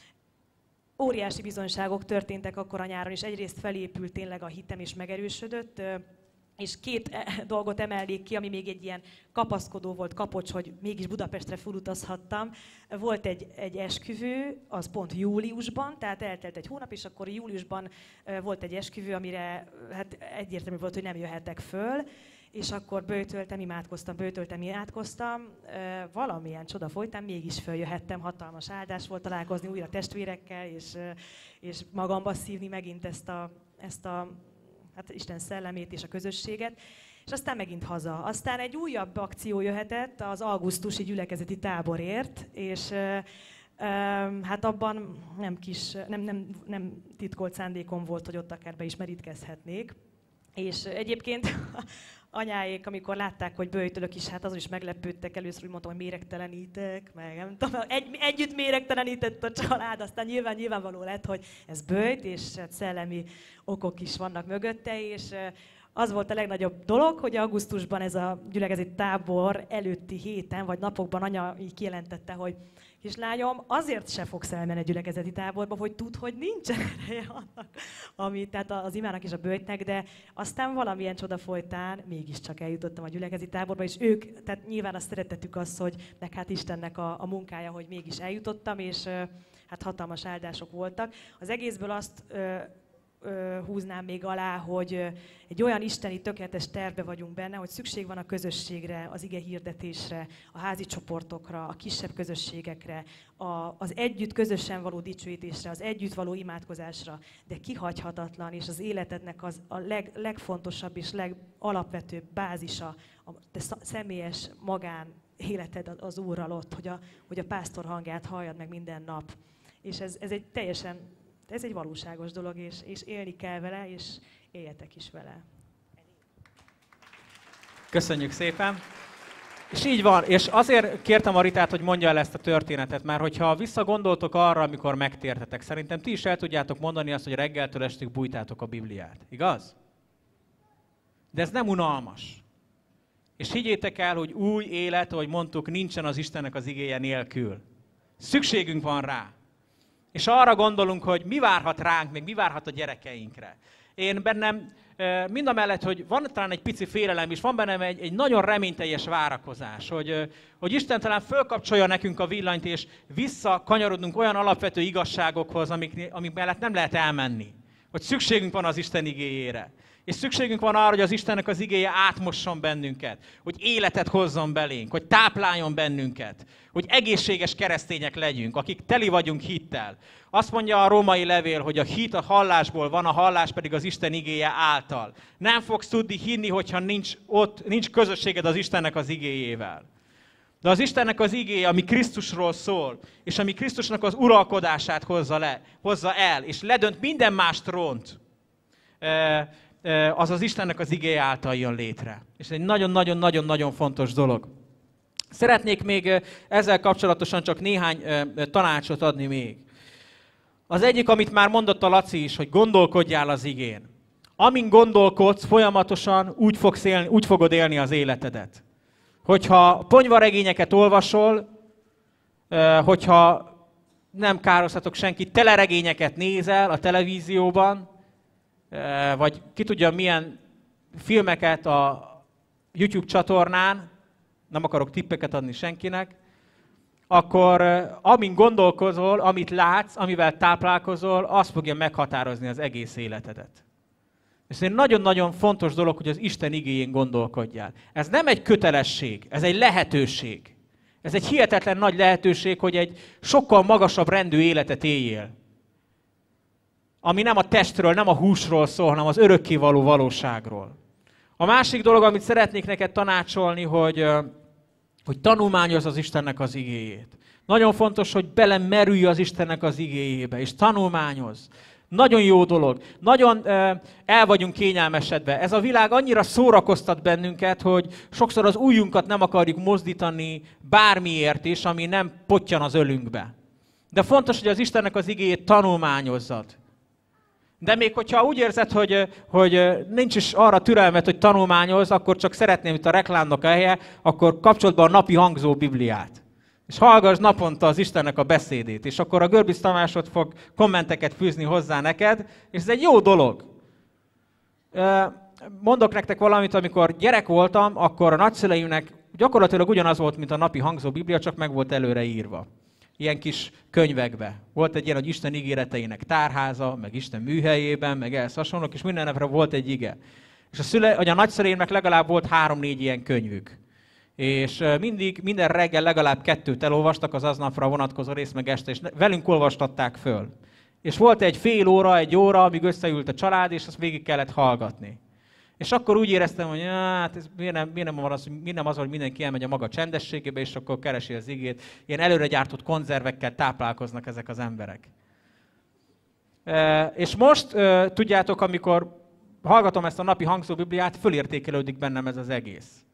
óriási bizonyságok történtek akkor a nyáron, és egyrészt felépült tényleg a hitem, és megerősödött, és két dolgot emelnék ki, ami még egy ilyen kapaszkodó volt, kapocs, hogy mégis Budapestre felutazhattam. Volt egy esküvő, az pont júliusban, tehát eltelt egy hónap, és akkor júliusban volt egy esküvő, amire hát egyértelmű volt, hogy nem jöhetek föl, és akkor böjtöltem, imádkoztam, valamilyen csoda folytán mégis följöhettem, hatalmas áldás volt találkozni újra testvérekkel, és magamba szívni megint ezt a hát Isten szellemét és a közösséget, és aztán megint haza. Aztán egy újabb akció jöhetett az augusztusi gyülekezeti táborért, és hát abban nem titkolt szándékom volt, hogy ott akár be is merítkezhetnék. És egyébként anyáék, amikor látták, hogy böjtölök is, hát azon is meglepődtek. Először úgy mondtam, hogy méregtelenítek, meg nem tudom, együtt méregtelenített a család, aztán nyilvánvaló lett, hogy ez böjt, és hát szellemi okok is vannak mögötte, és az volt a legnagyobb dolog, hogy augusztusban ez a gyülekezeti tábor előtti héten, vagy napokban anya így kijelentette, hogy kislányom, azért se fogsz elmenni a gyülekezeti táborba, hogy tudd, hogy nincsen ereje annak, tehát az imának és a böjtnek, de aztán valamilyen csoda folytán mégiscsak eljutottam a gyülekezeti táborba, és ők, tehát nyilván a szeretetük az, hogy meg hát Istennek a munkája, hogy mégis eljutottam, és hát hatalmas áldások voltak. Az egészből azt húznám még alá, hogy egy olyan isteni tökéletes tervbe vagyunk benne, hogy szükség van a közösségre, az ige hirdetésre, a házi csoportokra, a kisebb közösségekre, az együtt közösen való dicsőítésre, az együtt való imádkozásra, de kihagyhatatlan, és az életednek a legfontosabb és legalapvetőbb bázisa, a te személyes magán életed az Úrral ott, hogy a pásztor hangját halljad meg minden nap. És ez egy valóságos dolog, és élni kell vele, és éljetek is vele. Köszönjük szépen! És így van, és azért kértem a Ritát, hogy mondja el ezt a történetet, mert hogyha visszagondoltok arra, amikor megtértetek, szerintem ti is el tudjátok mondani azt, hogy reggeltől estig bújtátok a Bibliát. Igaz? De ez nem unalmas. És higgyétek el, hogy új élet, ahogy mondtuk, nincsen az Istennek az igéje nélkül. Szükségünk van rá. És arra gondolunk, hogy mi várhat ránk, még mi várhat a gyerekeinkre. Én bennem mindamellett, hogy van talán egy pici félelem is, van bennem egy nagyon reményteljes várakozás, hogy Isten talán fölkapcsolja nekünk a villanyt, és visszakanyarodunk olyan alapvető igazságokhoz, amik mellett nem lehet elmenni. Hogy szükségünk van az Isten igéjére. És szükségünk van arra, hogy az Istennek az igéje átmosson bennünket, hogy életet hozzon belénk, hogy tápláljon bennünket, hogy egészséges keresztények legyünk, akik teli vagyunk hittel. Azt mondja a római levél, hogy a hit a hallásból van, a hallás pedig az Isten igéje által. Nem fogsz tudni hinni, hogyha nincs közösséged az Istennek az igéjével. De az Istennek az igéje, ami Krisztusról szól, és ami Krisztusnak az uralkodását hozza el, és ledönt minden más trónt, az Istennek az igéje által jön létre. És egy nagyon-nagyon-nagyon fontos dolog. Szeretnék még ezzel kapcsolatosan csak néhány tanácsot adni még. Az egyik, amit már mondott a Laci is, hogy gondolkodjál az igén. Amin gondolkodsz, folyamatosan úgy fogod élni az életedet. Hogyha ponyvaregényeket olvasol, hogyha nem kározhatok senkit, teleregényeket nézel a televízióban, vagy ki tudja milyen filmeket a YouTube csatornán, nem akarok tippeket adni senkinek, akkor amin gondolkozol, amit látsz, amivel táplálkozol, az fogja meghatározni az egész életedet. És ez egy nagyon-nagyon fontos dolog, hogy az Isten igéjén gondolkodjál. Ez nem egy kötelesség, ez egy lehetőség. Ez egy hihetetlen nagy lehetőség, hogy egy sokkal magasabb rendű életet éljél. Ami nem a testről, nem a húsról szól, hanem az örökkévaló valóságról. A másik dolog, amit szeretnék neked tanácsolni, hogy tanulmányozz az Istennek az igéjét. Nagyon fontos, hogy belemerülj az Istennek az igéjébe, és tanulmányozz. Nagyon jó dolog. Nagyon el vagyunk kényelmesedve. Ez a világ annyira szórakoztat bennünket, hogy sokszor az ujjunkat nem akarjuk mozdítani bármiért is, ami nem pottyan az ölünkbe. De fontos, hogy az Istennek az igéjét tanulmányozzad. De még hogyha úgy érzed, hogy nincs is arra türelmet, hogy tanulmányozz, akkor csak szeretném itt a reklámnak a helye, akkor kapcsold be a napi hangzó Bibliát. És hallgass naponta az Istennek a beszédét. És akkor a Görbisz Tamásod fog kommenteket fűzni hozzá neked, és ez egy jó dolog. Mondok nektek valamit, amikor gyerek voltam, akkor a nagyszüleimnek gyakorlatilag ugyanaz volt, mint a napi hangzó Biblia, csak meg volt előre írva. Ilyen kis könyvekbe. Volt egy ilyen, hogy Isten ígéreteinek tárháza, meg Isten műhelyében, meg ehhez hasonlók, és minden napra volt egy ige. És a nagyszüleimnek legalább volt 3-4 ilyen könyvük. És minden reggel legalább 2 elolvastak az aznapra vonatkozó részt, meg este, és velünk olvastatták föl. És volt egy fél óra, 1 óra, amíg összeült a család, és azt végig kellett hallgatni. És akkor úgy éreztem, hogy hát ez miért nem az, hogy mindenki elmegy a maga csendességébe, és akkor keresi az igét. Ilyen előre gyártott konzervekkel táplálkoznak ezek az emberek. És most, tudjátok, amikor hallgatom ezt a napi hangzó Bibliát, fölértékelődik bennem ez az egész.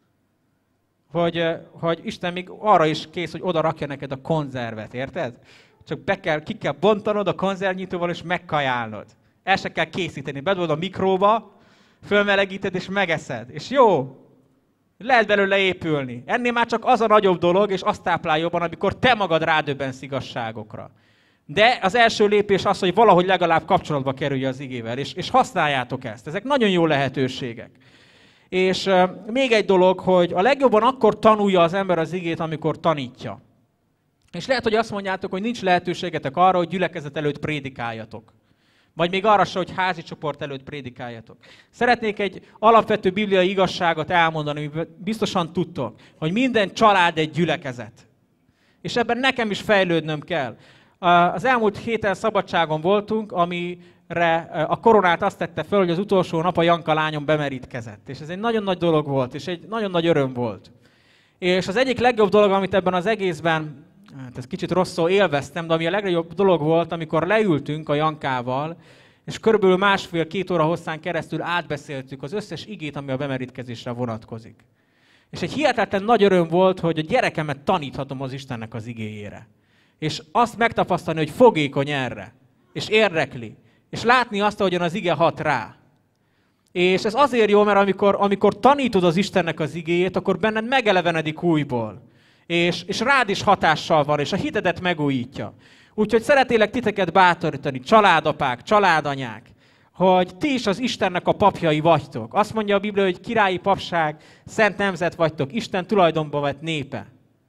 Hogy Isten még arra is kész, hogy oda rakja neked a konzervet, érted? Csak ki kell bontanod a konzervnyitóval, és megkajálnod. El se kell készíteni, bedobod a mikróba, fölmelegíted és megeszed. És jó, lehet belőle épülni. Ennél már csak az a nagyobb dolog, és azt táplál jobban, amikor te magad rádöbbensz igazságokra. De az első lépés az, hogy valahogy legalább kapcsolatba kerülj az igével, és használjátok ezt. Ezek nagyon jó lehetőségek. És még egy dolog, hogy a legjobban akkor tanulja az ember az igét, amikor tanítja. És lehet, hogy azt mondjátok, hogy nincs lehetőségetek arra, hogy gyülekezet előtt prédikáljatok. Vagy még arra se, hogy házi csoport előtt prédikáljatok. Szeretnék egy alapvető bibliai igazságot elmondani, amit biztosan tudtok, hogy minden család egy gyülekezet. És ebben nekem is fejlődnöm kell. Az elmúlt héten szabadságon voltunk, amire a koronát azt tette fel, hogy az utolsó nap a Janka lányom bemerítkezett. És ez egy nagyon nagy dolog volt, és egy nagyon nagy öröm volt. És az egyik legjobb dolog, amit ebben az egészben, hát ez kicsit rosszul élveztem, de ami a legjobb dolog volt, amikor leültünk a Jankával, és körülbelül 1,5-2 óra hosszán keresztül átbeszéltük az összes igét, ami a bemerítkezésre vonatkozik. És egy hihetetlen nagy öröm volt, hogy a gyerekemet taníthatom az Istennek az igéjére. És azt megtapasztalni, hogy fogékony erre, és érdekli, és látni azt, ahogyan az ige hat rá. És ez azért jó, mert amikor tanítod az Istennek az igéjét, akkor benned megelevenedik újból. És rád is hatással van, és a hitedet megújítja. Úgyhogy szeretélek titeket bátorítani, családapák, családanyák, hogy ti is az Istennek a papjai vagytok. Azt mondja a Biblia, hogy királyi papság, szent nemzet vagytok, Isten tulajdonba vett népe.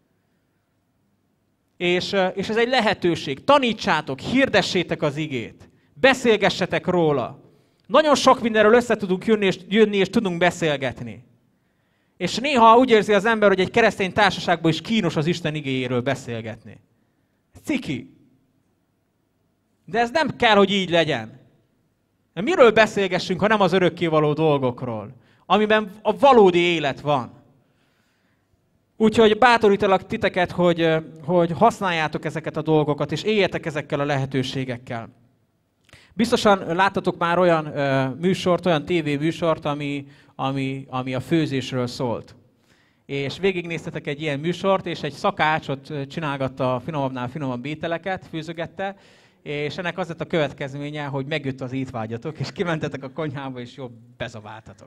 És ez egy lehetőség. Tanítsátok, hirdessétek az igét. Beszélgessetek róla. Nagyon sok mindenről össze tudunk jönni és tudunk beszélgetni. És néha úgy érzi az ember, hogy egy keresztény társaságban is kínos az Isten igéjéről beszélgetni. Ciki. De ez nem kell, hogy így legyen. De miről beszélgessünk, ha nem az örökkévaló dolgokról, amiben a valódi élet van. Úgyhogy bátorítalak titeket, hogy használjátok ezeket a dolgokat, és éljetek ezekkel a lehetőségekkel. Biztosan láttatok már olyan műsort, olyan tévéműsort, ami a főzésről szólt. És végignéztetek egy ilyen műsort, és egy szakács ott csinálgatta a finomabbnál finomabb ételeket, főzögette, és ennek az lett a következménye, hogy megjött az étvágyatok, és kimentetek a konyhába, és jobb bezabáltatok.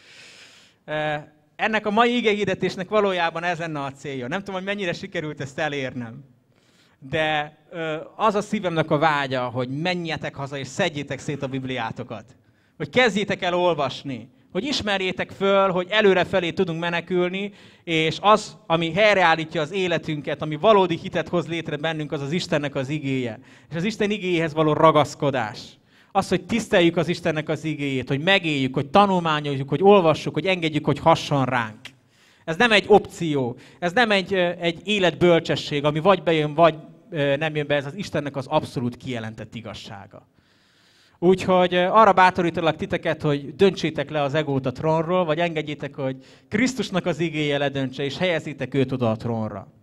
Ennek a mai igehirdetésnek valójában ez lenne a célja. Nem tudom, hogy mennyire sikerült ezt elérnem, de az a szívemnek a vágya, hogy menjetek haza, és szedjétek szét a Bibliátokat. Hogy kezdjétek el olvasni. Hogy ismerjétek föl, hogy előrefelé tudunk menekülni, és az, ami helyreállítja az életünket, ami valódi hitet hoz létre bennünk, az az Istennek az igéje. És az Isten igéjéhez való ragaszkodás. Az, hogy tiszteljük az Istennek az igéjét, hogy megéljük, hogy tanulmányoljuk, hogy olvassuk, hogy engedjük, hogy hasson ránk. Ez nem egy opció, ez nem egy életbölcsesség, ami vagy bejön, vagy nem jön be, ez az Istennek az abszolút kijelentett igazsága. Úgyhogy arra bátorítalak titeket, hogy döntsétek le az egót a trónról, vagy engedjétek, hogy Krisztusnak az igéje ledöntse, és helyezzétek őt oda a trónra.